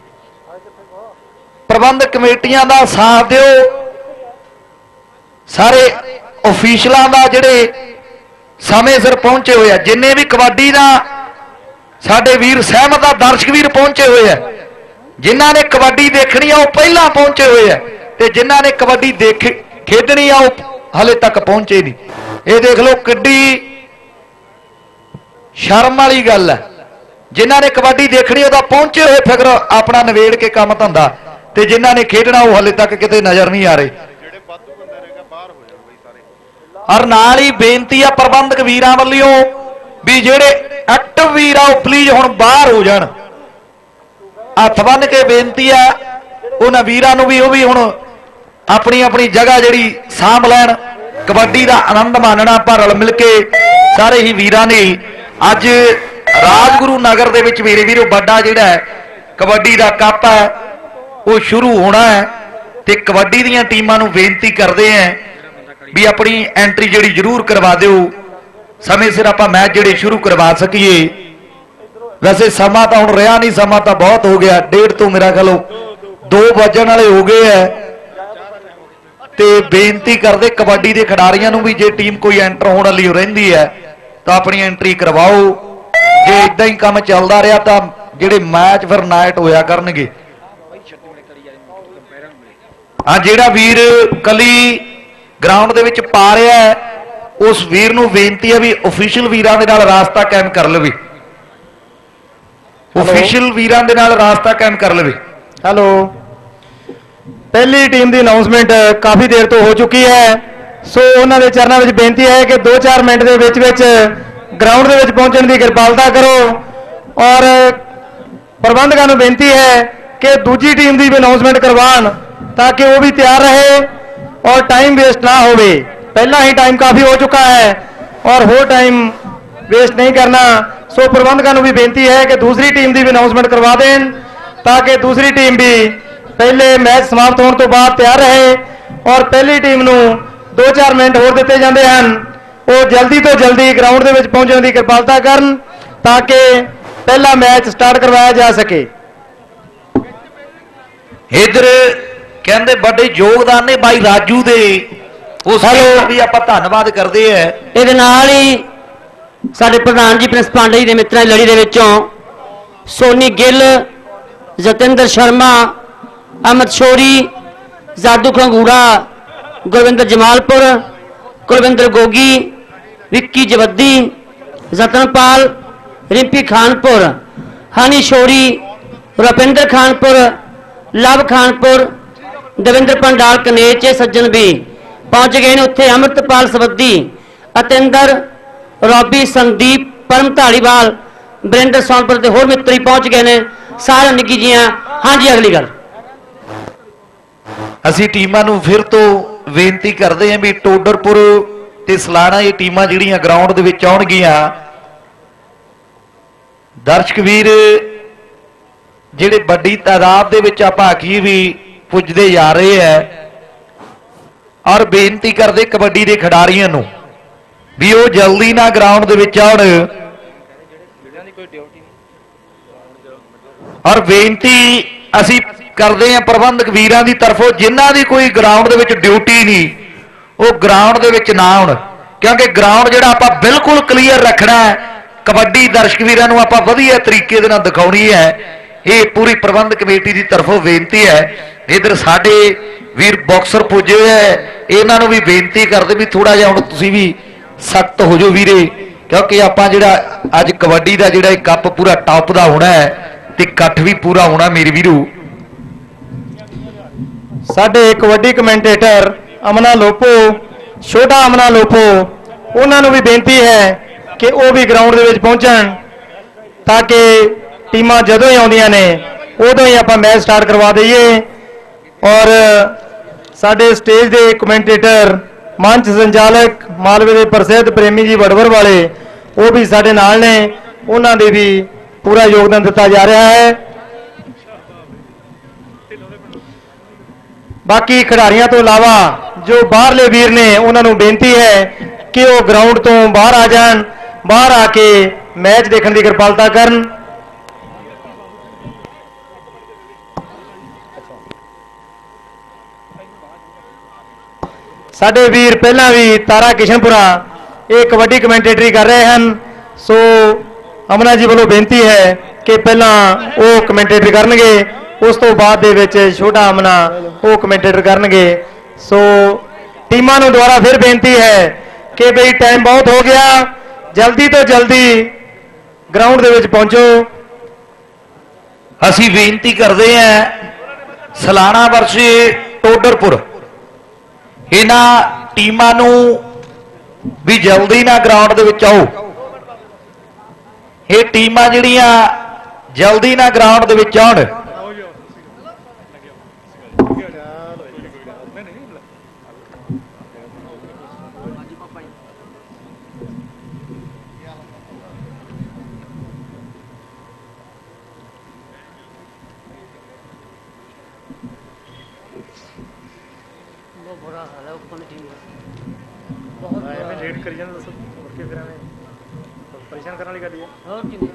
ਪ੍ਰਬੰਧਕ ਕਮੇਟੀਆਂ ਦਾ ਸਾਥ ਦਿਓ, ਸਾਰੇ ਅਫੀਸ਼ਲਾਂ ਦਾ ਜਿਹੜੇ ਸਮੇਂ ਸਿਰ ਪਹੁੰਚੇ ਹੋਏ ਆ, ਜਿੰਨੇ ਵੀ ਕਬੱਡੀ ਦਾ ਸਾਡੇ ਵੀਰ ਸਹਿਮਤ ਆ, ਦਰਸ਼ਕ ਵੀਰ ਪਹੁੰਚੇ ਹੋਏ ਆ, ਜਿਨ੍ਹਾਂ ਨੇ ਕਬੱਡੀ ਦੇਖਣੀ ਆ ਉਹ ਪਹਿਲਾਂ ਪਹੁੰਚੇ ਹੋਏ ਆ, ਤੇ ਜਿਨ੍ਹਾਂ ਨੇ ਕਬੱਡੀ ਦੇਖ ਖੇਡਣੀ ਆ ਉਹ ਹਲੇ ਤੱਕ ਪਹੁੰਚੇ ਨਹੀਂ। ਇਹ ਦੇਖ ਲਓ ਕਿੱਡੀ ਸ਼ਰਮ ਵਾਲੀ ਗੱਲ ਹੈ। ਜਿਨ੍ਹਾਂ ਨੇ ਕਬੱਡੀ ਦੇਖਣੀ ਉਹ ਤਾਂ ਪਹੁੰਚੇ ਹੋਏ ਫਿਕਰ ਆਪਣਾ ਨਵੇੜ ਕੇ ਕੰਮ ਧੰਦਾ, ਤੇ ਜਿਨ੍ਹਾਂ ਨੇ ਖੇਡਣਾ ਉਹ ਹਲੇ ਤੱਕ ਕਿਤੇ ਨਜ਼ਰ ਨਹੀਂ ਆ ਰਹੇ। ਔਰ ਨਾਲ ਹੀ ਬੇਨਤੀ ਆ ਪ੍ਰਬੰਧਕ ਵੀਰਾਂ ਵੱਲੋਂ ਵੀ ਜਿਹੜੇ ਐਕਟਿਵ ਵੀਰ ਆ ਉਹ ਪਲੀਜ਼ ਹੁਣ ਬਾਹਰ ਹੋ ਜਾਣ। ਹੱਥ ਬੰਨ ਕੇ ਬੇਨਤੀ ਆ ਉਹਨਾਂ ਵੀਰਾਂ ਨੂੰ ਵੀ ਉਹ ਵੀ ਹੁਣ ਆਪਣੀ ਆਪਣੀ ਜਗ੍ਹਾ ਜਿਹੜੀ ਸਾਂਭ ਲੈਣ। ਕਬੱਡੀ ਦਾ ਆਨੰਦ ਮਾਣਨਾ ਆਪਾਂ ਰਲ ਮਿਲ ਕੇ ਸਾਰੇ ਹੀ ਵੀਰਾਂ ਨੇ। ਅੱਜ ਰਾਜਗੁਰੂ ਨਗਰ ਦੇ ਵਿੱਚ ਮੇਰੇ ਵੀਰੋ ਵੱਡਾ ਜਿਹੜਾ ਕਬੱਡੀ ਦਾ ਕੱਪ ਹੈ ਉਹ ਸ਼ੁਰੂ ਹੋਣਾ ਹੈ, ਤੇ ਕਬੱਡੀ ਦੀਆਂ ਟੀਮਾਂ ਨੂੰ ਬੇਨਤੀ ਕਰਦੇ ਆ ਵੀ ਆਪਣੀ ਐਂਟਰੀ ਜਿਹੜੀ ਜ਼ਰੂਰ ਕਰਵਾ ਦਿਓ, ਸਮੇਂ ਸਿਰ ਆਪਾਂ ਮੈਚ ਜਿਹੜੇ ਸ਼ੁਰੂ ਕਰਵਾ ਸਕੀਏ। ਵੈਸੇ ਸਮਾਂ ਤਾਂ ਹੁਣ ਰਿਹਾ ਨਹੀਂ, ਸਮਾਂ ਤਾਂ ਬਹੁਤ ਹੋ ਗਿਆ, ਡੇਢ ਤੋਂ ਮੇਰਾ ਖਿਆਲ ਦੋ ਵੱਜਣ ਵਾਲੇ ਹੋ ਗਏ ਐ। ਤੇ ਬੇਨਤੀ ਕਰਦੇ ਕਬੱਡੀ ਦੇ ਖਿਡਾਰੀਆਂ ਨੂੰ ਵੀ ਜੇ ਟੀਮ ਕੋਈ ਐਂਟਰ ਹੋਣ ਲਈ ਰਹਿੰਦੀ ਹੈ ਤਾਂ ਆਪਣੀ ਐਂਟਰੀ ਕਰਵਾਓ। ਜੇ ਇਦਾਂ ਹੀ ਕੰਮ ਚੱਲਦਾ ਰਿਹਾ ਤਾਂ ਜਿਹੜੇ ਮੈਚ ਫਿਰ ਨਾਈਟ ਹੋਇਆ ਕਰਨਗੇ। ਆ ਜਿਹੜਾ ਵੀਰ ਕਲੀ ਗਰਾਊਂਡ ਦੇ ਵਿੱਚ ਪਾ ਰਿਹਾ ਹੈ ਉਸ ਵੀਰ ਨੂੰ ਬੇਨਤੀ ਹੈ ਵੀ ਅਫੀਸ਼ੀਅਲ ਵੀਰਾਂ ਦੇ ਨਾਲ ਰਾਸਤਾ ਕਾਇਮ ਕਰ ਲਵੇ, ਅਫੀਸ਼ੀਅਲ ਵੀਰਾਂ ਦੇ ਨਾਲ ਰਾਸਤਾ ਕਾਇਮ ਕਰ ਲਵੇ। ਹੈਲੋ, ਪਹਿਲੀ ਟੀਮ ਦੀ ਅਨਾਉਂਸਮੈਂਟ ਕਾਫੀ ਦੇਰ ਤੋਂ ਹੋ ਚੁੱਕੀ ਹੈ, ਸੋ ਉਹਨਾਂ ਦੇ ਚਰਨਾਂ ਵਿੱਚ ਬੇਨਤੀ ਹੈ ਕਿ ਦੋ ਚਾਰ ਮਿੰਟ ਦੇ ਵਿੱਚ ਵਿੱਚ ਗਰਾਊਂਡ ਦੇ ਵਿੱਚ ਪਹੁੰਚਣ ਦੀ ਕਿਰਪਾਲਤਾ ਕਰੋ। ਔਰ ਪ੍ਰਬੰਧਕਾਂ ਨੂੰ ਬੇਨਤੀ ਹੈ ਕਿ ਦੂਜੀ ਟੀਮ ਦੀ ਵੀ ਅਨਾਉਂਸਮੈਂਟ ਕਰਵਾਉਣ ਤਾਂ ਕਿ ਉਹ ਵੀ ਤਿਆਰ ਰਹੇ ਔਰ ਟਾਈਮ ਵੇਸਟ ਨਾ ਹੋਵੇ। ਪਹਿਲਾਂ ਹੀ ਟਾਈਮ ਕਾਫੀ ਹੋ ਚੁੱਕਾ ਹੈ ਔਰ ਹੋਰ ਟਾਈਮ ਵੇਸਟ ਨਹੀਂ ਕਰਨਾ। ਸੋ ਪ੍ਰਬੰਧਕਾਂ ਨੂੰ ਵੀ ਬੇਨਤੀ ਹੈ ਕਿ ਦੂਸਰੀ ਟੀਮ ਦੀ ਵੀ ਅਨਾਉਂਸਮੈਂਟ ਕਰਵਾ ਦੇਣ ਤਾਂ ਕਿ ਦੂਸਰੀ ਟੀਮ ਵੀ ਪਹਿਲੇ ਮੈਚ ਸਮਾਪਤ ਹੋਣ ਤੋਂ ਬਾਅਦ ਤਿਆਰ ਰਹੇ। ਔਰ ਪਹਿਲੀ ਟੀਮ ਨੂੰ ਦੋ ਚਾਰ ਮਿੰਟ ਹੋਰ ਦਿੱਤੇ ਜਾਂਦੇ ਹਨ, ਉਹ ਜਲਦੀ ਤੋਂ ਜਲਦੀ ਗਰਾਊਂਡ ਦੇ ਵਿੱਚ ਪਹੁੰਚਣ ਦੀ ਕਿਰਪਾਲਤਾ ਕਰਨ ਤਾਂ ਕਿ ਪਹਿਲਾ ਮੈਚ ਸਟਾਰਟ ਕਰਵਾਇਆ ਜਾ ਸਕੇ। ਇਧਰ ਕਹਿੰਦੇ ਵੱਡੇ ਯੋਗਦਾਨ ਨੇ ਬਾਈ ਰਾਜੂ ਦੇ, ਉਸ ਵੀ ਆਪਾਂ ਧੰਨਵਾਦ ਕਰਦੇ ਆ। ਇਹਦੇ ਨਾਲ ਹੀ ਸਾਡੇ ਪ੍ਰਧਾਨ ਜੀ ਪ੍ਰਿੰਸ ਪਾਂਡੇ ਜੀ ਦੇ ਮਿੱਤਰਾਂ ਦੀ ਲੜੀ ਦੇ ਵਿੱਚੋਂ ਸੋਨੀ ਗਿੱਲ, ਜਤਿੰਦਰ ਸ਼ਰਮਾ, ਅਮਿਤ ਸ਼ੋਰੀ, ਜਾਦੂ ਖੰਗੂੜਾ, ਗੁਰਵਿੰਦਰ ਜਮਾਲਪੁਰ, ਕੁਲਵਿੰਦਰ ਗੋਗੀ, ਵਿੱਕੀ ਜਵੱਦੀ, ਰਤਨਪਾਲ, ਰਿੰਪੀ ਖਾਨਪੁਰ, ਹਨੀ ਸ਼ੋਰੀ, ਰੁਪਿੰਦਰ ਖਾਨਪੁਰ, ਲਵ ਖਾਨਪੁਰ, ਦਵਿੰਦਰ ਪੰਡਾਲ ਕਨੇਚ ਸੱਜਣ ਵੀ ਪਹੁੰਚ ਗਏ ਨੇ ਉੱਥੇ। ਅੰਮ੍ਰਿਤਪਾਲ ਸਵੱਦੀ, ਅਤਿੰਦਰ, ਰੋਬੀ, ਸੰਦੀਪ, ਪਰਮ ਢਾਲੀਵਾਲ, ਬਰਿੰਦਰ ਸੋਨਪੁਰ ਤੇ ਹੋਰ ਮਿੱਤਰੀ ਪਹੁੰਚ ਗਏ ਨੇ। ਸਾਰੇ ਨਿੱਕੀ ਜੀਆਂ। ਹਾਂਜੀ, ਅਗਲੀ ਗੱਲ ਅਸੀਂ ਟੀਮਾਂ ਨੂੰ ਫਿਰ ਤੋਂ ਬੇਨਤੀ ਕਰਦੇ ਹਾਂ ਵੀ ਟੋਡਰਪੁਰ ਤੇ ਸਲਾਣਾ ਇਹ ਟੀਮਾਂ ਜਿਹੜੀਆਂ ਗਰਾਊਂਡ ਦੇ ਵਿੱਚ ਆਉਣਗੀਆਂ, ਦਰਸ਼ਕ ਵੀਰ ਜਿਹੜੇ ਵੱਡੀ ਤਾਦਾਦ ਦੇ ਵਿੱਚ ਆਪਾਂ ਆਖੀਏ ਵੀ ਪੁੱਜਦੇ ਜਾ ਰਹੇ ਹੈ। ਔਰ ਬੇਨਤੀ ਕਰਦੇ ਕਬੱਡੀ ਦੇ ਖਿਡਾਰੀਆਂ ਨੂੰ ਵੀ ਉਹ ਜਲਦੀ ਨਾਲ ਗਰਾਊਂਡ ਦੇ ਵਿੱਚ ਆਉਣ। ਔਰ ਬੇਨਤੀ ਅਸੀਂ ਕਰਦੇ ਆ ਪ੍ਰਬੰਧਕ ਵੀਰਾਂ ਦੀ ਤਰਫੋਂ, ਜਿਨ੍ਹਾਂ ਦੀ ਕੋਈ ਗਰਾਊਂਡ ਦੇ ਵਿੱਚ ਡਿਊਟੀ ਨਹੀਂ ਉਹ ਗਰਾਊਂਡ ਦੇ ਵਿੱਚ ਨਾ ਆਉਣ, ਕਿਉਂਕਿ ਗਰਾਊਂਡ ਜਿਹੜਾ ਆਪਾਂ ਬਿਲਕੁਲ ਕਲੀਅਰ ਰੱਖਣਾ ਹੈ। ਕਬੱਡੀ ਦਰਸ਼ਕ ਵੀਰਾਂ ਨੂੰ ਆਪਾਂ ਵਧੀਆ ਤਰੀਕੇ ਦੇ ਨਾਲ ਦਿਖਾਉਣੀ ਹੈ। ਇਹ ਪੂਰੀ ਪ੍ਰਬੰਧਕ ਕਮੇਟੀ ਦੀ ਤਰਫੋਂ ਬੇਨਤੀ ਹੈ। ਇਧਰ ਸਾਡੇ ਵੀਰ ਬਾਕਸਰ ਪੁੱਜੇ ਹੋਏ ਹੈ, ਇਹਨਾਂ ਨੂੰ ਵੀ ਬੇਨਤੀ ਕਰਦੇ ਵੀ ਥੋੜਾ ਜਿਹਾ ਹੁਣ ਤੁਸੀਂ ਵੀ ਸਖਤ ਹੋ ਜਾਓ ਵੀਰੇ, ਕਿਉਂਕਿ ਆਪਾਂ ਜਿਹੜਾ ਅੱਜ ਕਬੱਡੀ ਦਾ ਜਿਹੜਾ ਇਹ ਕੱਪ ਪੂਰਾ ਟੌਪ ਦਾ ਹੋਣਾ ਹੈ ਤੇ ਇਕੱਠ ਵੀ ਪੂਰਾ ਹੋਣਾ ਮੇਰੇ ਵੀਰੋ। ਸਾਡੇ ਕਬੱਡੀ ਕਮੈਂਟੇਟਰ ਅਮਨਾ ਲੋਪੋ, ਛੋਟਾ ਅਮਨਾ ਲੋਪੋ, ਉਹਨਾਂ ਨੂੰ ਵੀ ਬੇਨਤੀ ਹੈ ਕਿ ਉਹ ਵੀ ਗਰਾਊਂਡ ਦੇ ਵਿੱਚ ਪਹੁੰਚਣ ਤਾਂ ਕਿ ਟੀਮਾਂ ਜਦੋਂ ਹੀ ਆਉਂਦੀਆਂ ਨੇ ਉਦੋਂ ਹੀ ਆਪਾਂ ਮੈਚ ਸਟਾਰਟ ਕਰਵਾ ਦਈਏ। ਔਰ ਸਾਡੇ ਸਟੇਜ ਦੇ ਕਮੈਂਟੇਟਰ, ਮੰਚ ਸੰਚਾਲਕ ਮਾਲਵੇ ਦੇ ਪ੍ਰਸਿੱਧ ਪ੍ਰੇਮੀ ਜੀ ਵੜਵੜ ਵਾਲੇ, ਉਹ ਵੀ ਸਾਡੇ ਨਾਲ ਨੇ, ਉਹਨਾਂ ਦੇ ਵੀ ਪੂਰਾ ਯੋਗਦਾਨ ਦਿੱਤਾ ਜਾ ਰਿਹਾ ਹੈ। ਬਾਕੀ ਖਿਡਾਰੀਆਂ ਤੋਂ ਇਲਾਵਾ ਜੋ ਬਾਹਰਲੇ ਵੀਰ ਨੇ ਉਹਨਾਂ ਨੂੰ ਬੇਨਤੀ ਹੈ ਕਿ ਉਹ ਗਰਾਊਂਡ ਤੋਂ ਬਾਹਰ ਆ ਜਾਣ, ਬਾਹਰ ਆ ਕੇ ਮੈਚ ਦੇਖਣ ਦੀ ਕਿਰਪਾਲਤਾ ਕਰਨ। ਸਾਡੇ ਵੀਰ ਪਹਿਲਾਂ ਵੀ ਤਾਰਾ ਕਿਸ਼ਨਪੁਰਾ ਇਹ ਕਬੱਡੀ ਕਮੈਂਟੇਟਰੀ ਕਰ ਰਹੇ ਹਨ, ਸੋ ਅਮਨਾ ਜੀ ਵੱਲੋਂ ਬੇਨਤੀ ਹੈ ਕਿ ਪਹਿਲਾਂ ਉਹ ਕਮੈਂਟੇਟਰੀ ਕਰਨਗੇ, ਉਸ ਤੋਂ ਬਾਅਦ ਦੇ ਵਿੱਚ ਛੋਟਾ ਅਮਨਾ ਉਹ ਕਮੈਂਟੇਟਰ ਕਰਨਗੇ। ਸੋ ਟੀਮਾਂ ਨੂੰ ਦੁਬਾਰਾ ਫਿਰ ਬੇਨਤੀ ਹੈ ਕਿ ਬਈ ਟਾਈਮ ਬਹੁਤ ਹੋ ਗਿਆ, ਜਲਦੀ ਤੋਂ ਜਲਦੀ ਗਰਾਊਂਡ ਦੇ ਵਿੱਚ ਪਹੁੰਚੋ। ਅਸੀਂ ਬੇਨਤੀ ਕਰਦੇ ਹਾਂ ਸਲਾਣਾ ਵਰਸੇ ਟੋਡਰਪੁਰ, ਇਹਨਾਂ ਟੀਮਾਂ ਨੂੰ ਵੀ ਜਲਦੀ ਨਾਲ ਗਰਾਊਂਡ ਦੇ ਵਿੱਚ ਆਓ। ਇਹ ਟੀਮਾਂ ਜਿਹੜੀਆਂ ਜਲਦੀ ਨਾਲ ਗਰਾਊਂਡ ਦੇ ਵਿੱਚ ਆਉਣ। ਲੇਟ ਕਰੀ ਜਾਂਦੇ ਦੱਸੋ ਮੁੜ ਕੇ ਫਿਰ ਐਵੇਂ ਪਰੇਸ਼ਾਨ ਕਰਨ ਵਾਲੀ ਗੱਲ ਹੀ ਹੈ। ਹੋਰ ਕੀ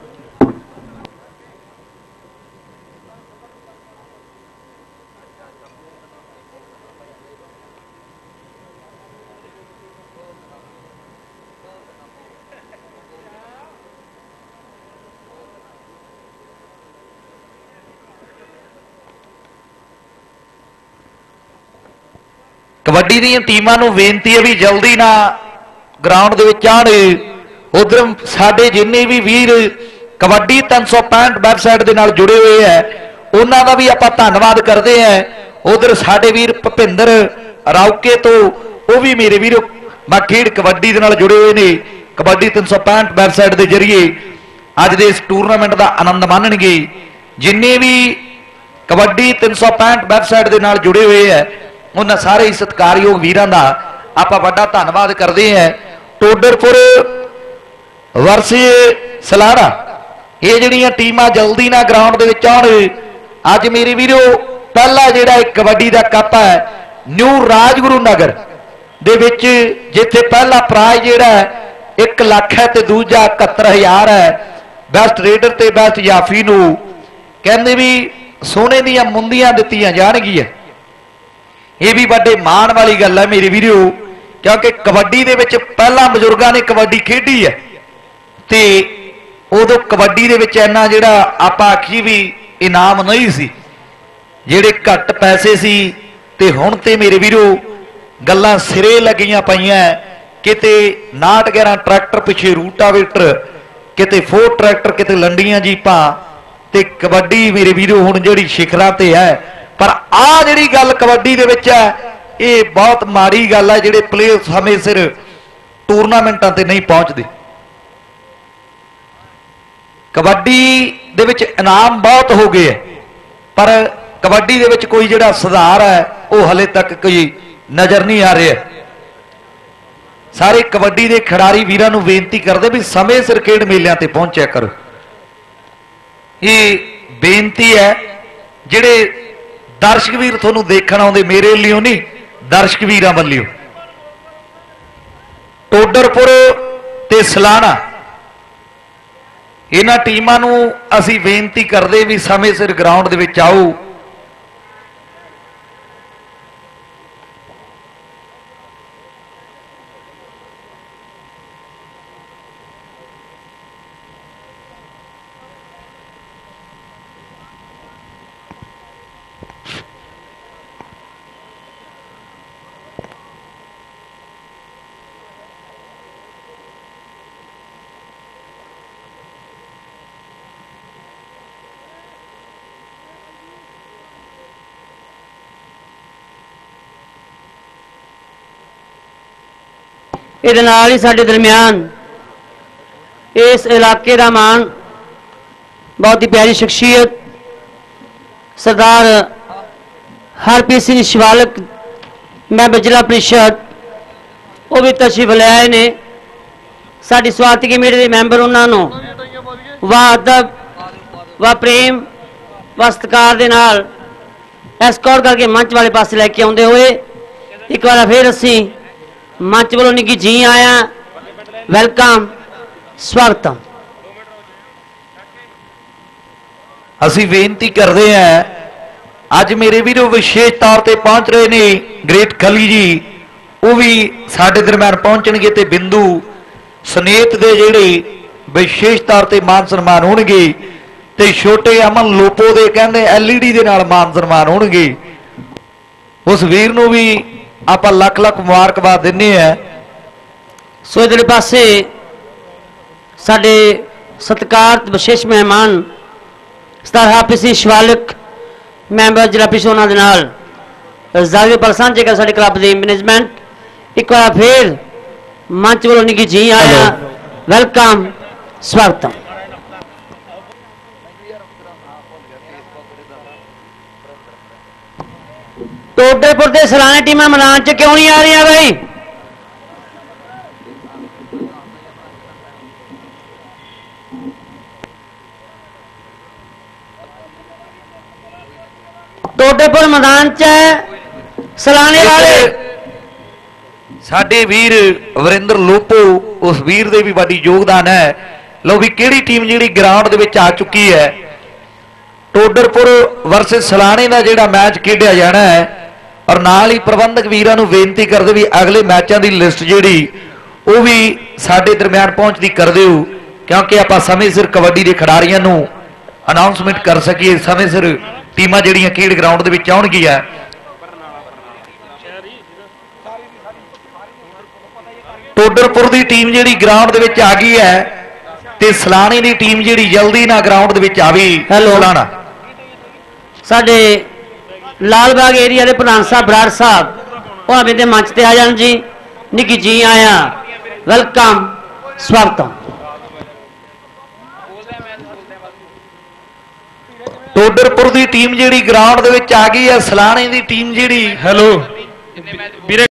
ਕਬੱਡੀ ਦੀਆਂ ਟੀਮਾਂ ਨੂੰ ਬੇਨਤੀ ਹੈ ਵੀ ਜਲਦੀ ਨਾ ਗਰਾਊਂਡ ਦੇ ਵਿੱਚ ਆਣ। ਉਧਰ ਸਾਡੇ ਜਿੰਨੇ ਵੀ ਵੀਰ ਕਬੱਡੀ ਤਿੰਨ ਸੌ ਪੈਂਹਠ ਵੈਬਸਾਈਟ ਦੇ ਨਾਲ ਜੁੜੇ ਹੋਏ ਹੈ ਉਹਨਾਂ ਦਾ ਵੀ ਆਪਾਂ ਧੰਨਵਾਦ ਕਰਦੇ ਹਾਂ। ਉਧਰ ਸਾਡੇ ਵੀਰ ਭੁਪਿੰਦਰ ਰਾਉਕੇ ਤੋਂ ਉਹ ਵੀ ਮੇਰੇ ਵੀਰੋ ਮੈਂ ਖੇਡ ਕਬੱਡੀ ਦੇ ਨਾਲ ਜੁੜੇ ਹੋਏ ਨੇ। ਕਬੱਡੀ ਤਿੰਨ ਸੌ ਪੈਂਹਠ ਵੈਬਸਾਈਟ ਦੇ ਜ਼ਰੀਏ ਅੱਜ ਦੇ ਇਸ ਟੂਰਨਾਮੈਂਟ ਦਾ ਆਨੰਦ ਮਾਣਨਗੇ। ਜਿੰਨੇ ਵੀ ਕਬੱਡੀ ਤਿੰਨ ਸੌ ਪੈਂਹਠ ਵੈਬਸਾਈਟ ਦੇ ਨਾਲ ਜੁੜੇ ਹੋਏ ਹੈ ਉਹਨਾਂ ਸਾਰੇ ਸਤਿਕਾਰਯੋਗ ਵੀਰਾਂ ਦਾ ਆਪਾਂ ਵੱਡਾ ਧੰਨਵਾਦ ਕਰਦੇ ਹਾਂ। ਟੋਡਰਪੁਰ ਵਰਸੇ ਸਲਾਣਾ ਇਹ ਜਿਹੜੀਆਂ ਟੀਮਾਂ ਜਲਦੀ ਨਾਲ ਗਰਾਊਂਡ ਦੇ ਵਿੱਚ ਆਉਣ। ਅੱਜ ਮੇਰੇ ਵੀਰੋ ਪਹਿਲਾ ਜਿਹੜਾ ਇੱਕ ਕਬੱਡੀ ਦਾ ਕੱਪ ਹੈ ਨਿਊ ਰਾਜਗੁਰੂ ਨਗਰ ਦੇ ਵਿੱਚ, ਜਿੱਥੇ ਪਹਿਲਾ ਪ੍ਰਾਈਜ਼ ਜਿਹੜਾ ਇੱਕ ਲੱਖ ਹੈ ਤੇ ਦੂਜਾ ਇਕਹੱਤਰ ਹਜ਼ਾਰ ਹੈ। ਬੈਸਟ ਰੇਡਰ ਤੇ ਬੈਸਟ ਜਾਫੀ ਨੂੰ ਕਹਿੰਦੇ ਵੀ ਸੋਨੇ ਦੀਆਂ ਮੁੰਦੀਆਂ ਦਿੱਤੀਆਂ ਜਾਣਗੀਆਂ। ਇਹ ਵੀ ਵੱਡੇ ਮਾਣ ਵਾਲੀ ਗੱਲ ਹੈ ਮੇਰੇ ਵੀਰੋ, ਕਿਉਂਕਿ ਕਬੱਡੀ ਦੇ ਵਿੱਚ ਪਹਿਲਾਂ ਬਜ਼ੁਰਗਾਂ ਨੇ ਕਬੱਡੀ ਖੇਡੀ ਹੈ ਤੇ ਉਦੋਂ ਕਬੱਡੀ ਦੇ ਵਿੱਚ ਇੰਨਾ ਜਿਹੜਾ ਆਪਾਂ ਆਖੀ ਵੀ ਇਨਾਮ ਨਹੀਂ ਸੀ, ਜਿਹੜੇ ਘੱਟ ਪੈਸੇ ਸੀ। ਤੇ ਹੁਣ ਤੇ ਮੇਰੇ ਵੀਰੋ ਗੱਲਾਂ ਸਿਰੇ ਲੱਗੀਆਂ ਪਈਆਂ। ਕਿਤੇ ਨਾਟ ਗਿਆਰਾਂ ਟਰੈਕਟਰ ਪਿੱਛੇ ਰੂਟਾਵੇਟਰ, ਕਿਤੇ ਫੋਰ ਟਰੈਕਟਰ, ਕਿਤੇ ਲੰਡੀਆਂ ਜੀਪਾਂ ਤੇ ਕਬੱਡੀ ਮੇਰੇ ਵੀਰੋ ਹੁਣ ਜਿਹੜੀ ਸਿਖਰਾਂ ਤੇ ਹੈ। ਪਰ ਆਹ ਜਿਹੜੀ ਗੱਲ ਕਬੱਡੀ ਦੇ ਵਿੱਚ ਹੈ ਇਹ ਬਹੁਤ ਮਾੜੀ ਗੱਲ ਹੈ, ਜਿਹੜੇ ਪਲੇਅਰ ਸਮੇਂ ਸਿਰ ਟੂਰਨਾਮੈਂਟਾਂ ਤੇ ਨਹੀਂ ਪਹੁੰਚਦੇ। ਕਬੱਡੀ ਦੇ ਵਿੱਚ ਇਨਾਮ ਬਹੁਤ ਹੋ ਗਏ ਹੈ ਪਰ ਕਬੱਡੀ ਦੇ ਵਿੱਚ ਕੋਈ ਜਿਹੜਾ ਸੁਧਾਰ ਹੈ ਉਹ ਹਲੇ ਤੱਕ ਕੋਈ ਨਜ਼ਰ ਨਹੀਂ ਆ ਰਿਹਾ। ਸਾਰੇ ਕਬੱਡੀ ਦੇ ਖਿਡਾਰੀ ਵੀਰਾਂ ਨੂੰ ਬੇਨਤੀ ਕਰਦੇ ਵੀ ਸਮੇਂ ਸਿਰ ਖੇਡ ਮੇਲਿਆਂ ਤੇ ਪਹੁੰਚਿਆ ਕਰੋ। ਇਹ ਬੇਨਤੀ ਹੈ। ਜਿਹੜੇ ਦਰਸ਼ਕ ਵੀਰ ਤੁਹਾਨੂੰ ਦੇਖਣ ਆਉਂਦੇ ਮੇਰੇ ਲਿਓ ਨਹੀਂ, ਦਰਸ਼ਕ ਵੀਰਾਂ ਵੱਲੋਂ ਟੋਡਰਪੁਰ ਤੇ ਸਲਾਣਾ ਇਹਨਾਂ ਟੀਮਾਂ ਨੂੰ ਅਸੀਂ ਬੇਨਤੀ ਕਰਦੇ ਵੀ ਸਮੇਂ ਸਿਰ ਗਰਾਊਂਡ ਦੇ ਵਿੱਚ ਆਓ। ਇਹਦੇ ਨਾਲ ਹੀ ਸਾਡੇ ਦਰਮਿਆਨ ਇਸ ਇਲਾਕੇ ਦਾ ਮਾਣ ਬਹੁਤ ਹੀ ਪਿਆਰੀ ਸ਼ਖਸੀਅਤ ਸਰਦਾਰ ਹਰਪ੍ਰੀਤ ਸਿੰਘ ਸ਼ਿਵਾਲਕ ਮੈਂਬਰ ਜ਼ਿਲ੍ਹਾ ਪ੍ਰੀਸ਼ਦ ਉਹ ਵੀ ਤਸ਼ਰੀਫ ਲੈ ਆਏ ਨੇ। ਸਾਡੀ ਸਵਾਗਤ ਕਮੇਟੀ ਦੇ ਮੈਂਬਰ ਉਹਨਾਂ ਨੂੰ ਵਾ ਅਦਬ ਵਾ ਪ੍ਰੇਮ ਵਾ ਸਤਿਕਾਰ ਦੇ ਨਾਲ ਐਸਕੌਰਟ ਕਰਕੇ ਮੰਚ ਵਾਲੇ ਪਾਸੇ ਲੈ ਕੇ ਆਉਂਦੇ ਹੋਏ ਇੱਕ ਵਾਰ ਫਿਰ ਅਸੀਂ ਮੰਚ ਵੱਲੋਂ ਨਿੱਘੀ ਜੀ ਆਇਆਂ, ਵੈਲਕਮ, ਸਵਾਗਤਮ। ਅਸੀਂ ਬੇਨਤੀ ਕਰਦੇ ਹਾਂ, ਅੱਜ ਮੇਰੇ ਵੀਰੋ ਵਿਸ਼ੇਸ਼ ਤੌਰ ਤੇ ਪਹੁੰਚ ਰਹੇ ਨੇ ਗ੍ਰੇਟ ਖਲੀ ਜੀ, ਉਹ ਵੀ ਸਾਡੇ ਦਰਮਿਆਨ ਪਹੁੰਚਣਗੇ ਤੇ ਬਿੰਦੂ ਸਨੇਤ ਦੇ ਜਿਹੜੇ ਵਿਸ਼ੇਸ਼ ਤੌਰ ਤੇ ਮਾਨ ਸਨਮਾਨ ਹੋਣਗੇ ਤੇ ਛੋਟੇ ਅਮਨ ਲੋਪੋ ਦੇ ਕਹਿੰਦੇ ਐਲਈਡੀ ਦੇ ਨਾਲ ਮਾਨ ਸਨਮਾਨ ਹੋਣਗੇ। ਉਸ ਵੀਰ ਨੂੰ ਵੀ ਆਪਾਂ ਲੱਖ ਲੱਖ ਮੁਬਾਰਕਬਾਦ ਦਿੰਨੇ ਆ। ਸੋ ਇਧਰਲੇ ਪਾਸੇ ਸਾਡੇ ਸਤਿਕਾਰਤ ਵਿਸ਼ੇਸ਼ ਮਹਿਮਾਨ ਸਰਦਾਰ ਹਰਪ੍ਰੀਤ ਸਿੰਘ ਸ਼ਿਵਾਲਕ ਮੈਂਬਰ ਜ਼ਿਲ੍ਹਾ ਪ੍ਰੀਸ਼ਦ ਉਹਨਾਂ ਦੇ ਨਾਲ ਜ਼ਾਗਰੇ ਪਰ ਸਾਂਝੇ ਕਰ ਸਾਡੇ ਕਲੱਬ ਦੀ ਮੈਨੇਜਮੈਂਟ ਇੱਕ ਵਾਰ ਫਿਰ ਮੰਚ ਵੱਲੋਂ ਨਿੱਘੀ ਜੀ ਆਇਆਂ, ਵੈਲਕਮ, ਸਵਾਗਤਮ। ਟੋਡੇਪੁਰ ਦੇ ਸਲਾਣੇ ਟੀਮਾਂ ਮੈਦਾਨ 'ਚ ਕਿਉਂ ਨਹੀਂ ਆ ਰਹੀਆਂ ਬਈ? ਟੋਡੇਪੁਰ ਮੈਦਾਨ 'ਚ ਸਲਾਣੇ ਵਾਲੇ ਸਾਡੇ ਵੀਰ ਵਰਿੰਦਰ ਲੋਪੋ, ਉਸ ਵੀਰ ਦੇ ਵੀ ਵੱਡੀ ਯੋਗਦਾਨ ਹੈ। ਲਓ ਵੀ ਕਿਹੜੀ ਟੀਮ ਜਿਹੜੀ ਗਰਾਊਂਡ ਦੇ ਵਿੱਚ ਆ ਚੁੱਕੀ ਹੈ। ਟੋਡਰਪੁਰ ਵਰਸਸ ਸਲਾਣੇ ਦਾ ਜਿਹੜਾ ਮੈਚ ਖੇਡਿਆ ਜਾਣਾ ਹੈ ਔਰ ਨਾਲ ਹੀ ਪ੍ਰਬੰਧਕ ਵੀਰਾਂ ਨੂੰ ਬੇਨਤੀ ਕਰਦੇ ਵੀ ਅਗਲੇ ਮੈਚਾਂ ਦੀ ਲਿਸਟ ਜਿਹੜੀ ਉਹ ਵੀ ਸਾਡੇ ਦਰਮਿਆਨ ਪਹੁੰਚਦੀ ਕਰ ਦਿਓ, ਕਿਉਂਕਿ ਆਪਾਂ ਸਮੇਂ ਸਿਰ ਕਬੱਡੀ ਦੇ ਖਿਡਾਰੀਆਂ ਨੂੰ ਅਨਾਉਂਸਮੈਂਟ ਕਰ ਸਕੀਏ, ਸਮੇਂ ਸਿਰ ਟੀਮਾਂ ਜਿਹੜੀਆਂ ਖੇਡ ਗਰਾਊਂਡ ਦੇ ਵਿੱਚ ਆਉਣਗੀਆਂ। ਟੋਡਰਪੁਰ ਦੀ ਟੀਮ ਜਿਹੜੀ ਗਰਾਊਂਡ ਦੇ ਵਿੱਚ ਆ ਗਈ ਹੈ ਤੇ ਸਲਾਣੇ ਦੀ ਟੀਮ ਜਿਹੜੀ ਜਲਦੀ ਨਾਲ ਗਰਾਊਂਡ ਦੇ ਵਿੱਚ ਆਵੇ। ਸਲਾਣਾ ਸਾਡੇ ਲਾਲਬਾਗ ਏਰੀਆ ਦੇ ਪ੍ਰਧਾਨ ਸਾਹਿਬ ਬਰਾੜ ਸਾਹਿਬ ਉਹਨਾਂ ਵੀ ਦੇ ਮੰਚ ਤੇ ਆ ਜਾਣ ਜੀ। ਨਿੱਘੀ ਜੀ ਆਇਆਂ, ਵੈਲਕਮ, ਸਵਾਗਤਮ। ਟੋਡਰਪੁਰ ਦੀ ਟੀਮ ਜਿਹੜੀ ਗਰਾਊਂਡ ਦੇ ਵਿੱਚ ਆ ਗਈ ਹੈ, ਸਲਾਣੇ ਦੀ ਟੀਮ ਜਿਹੜੀ ਹੈਲੋ ਵੀਰੇ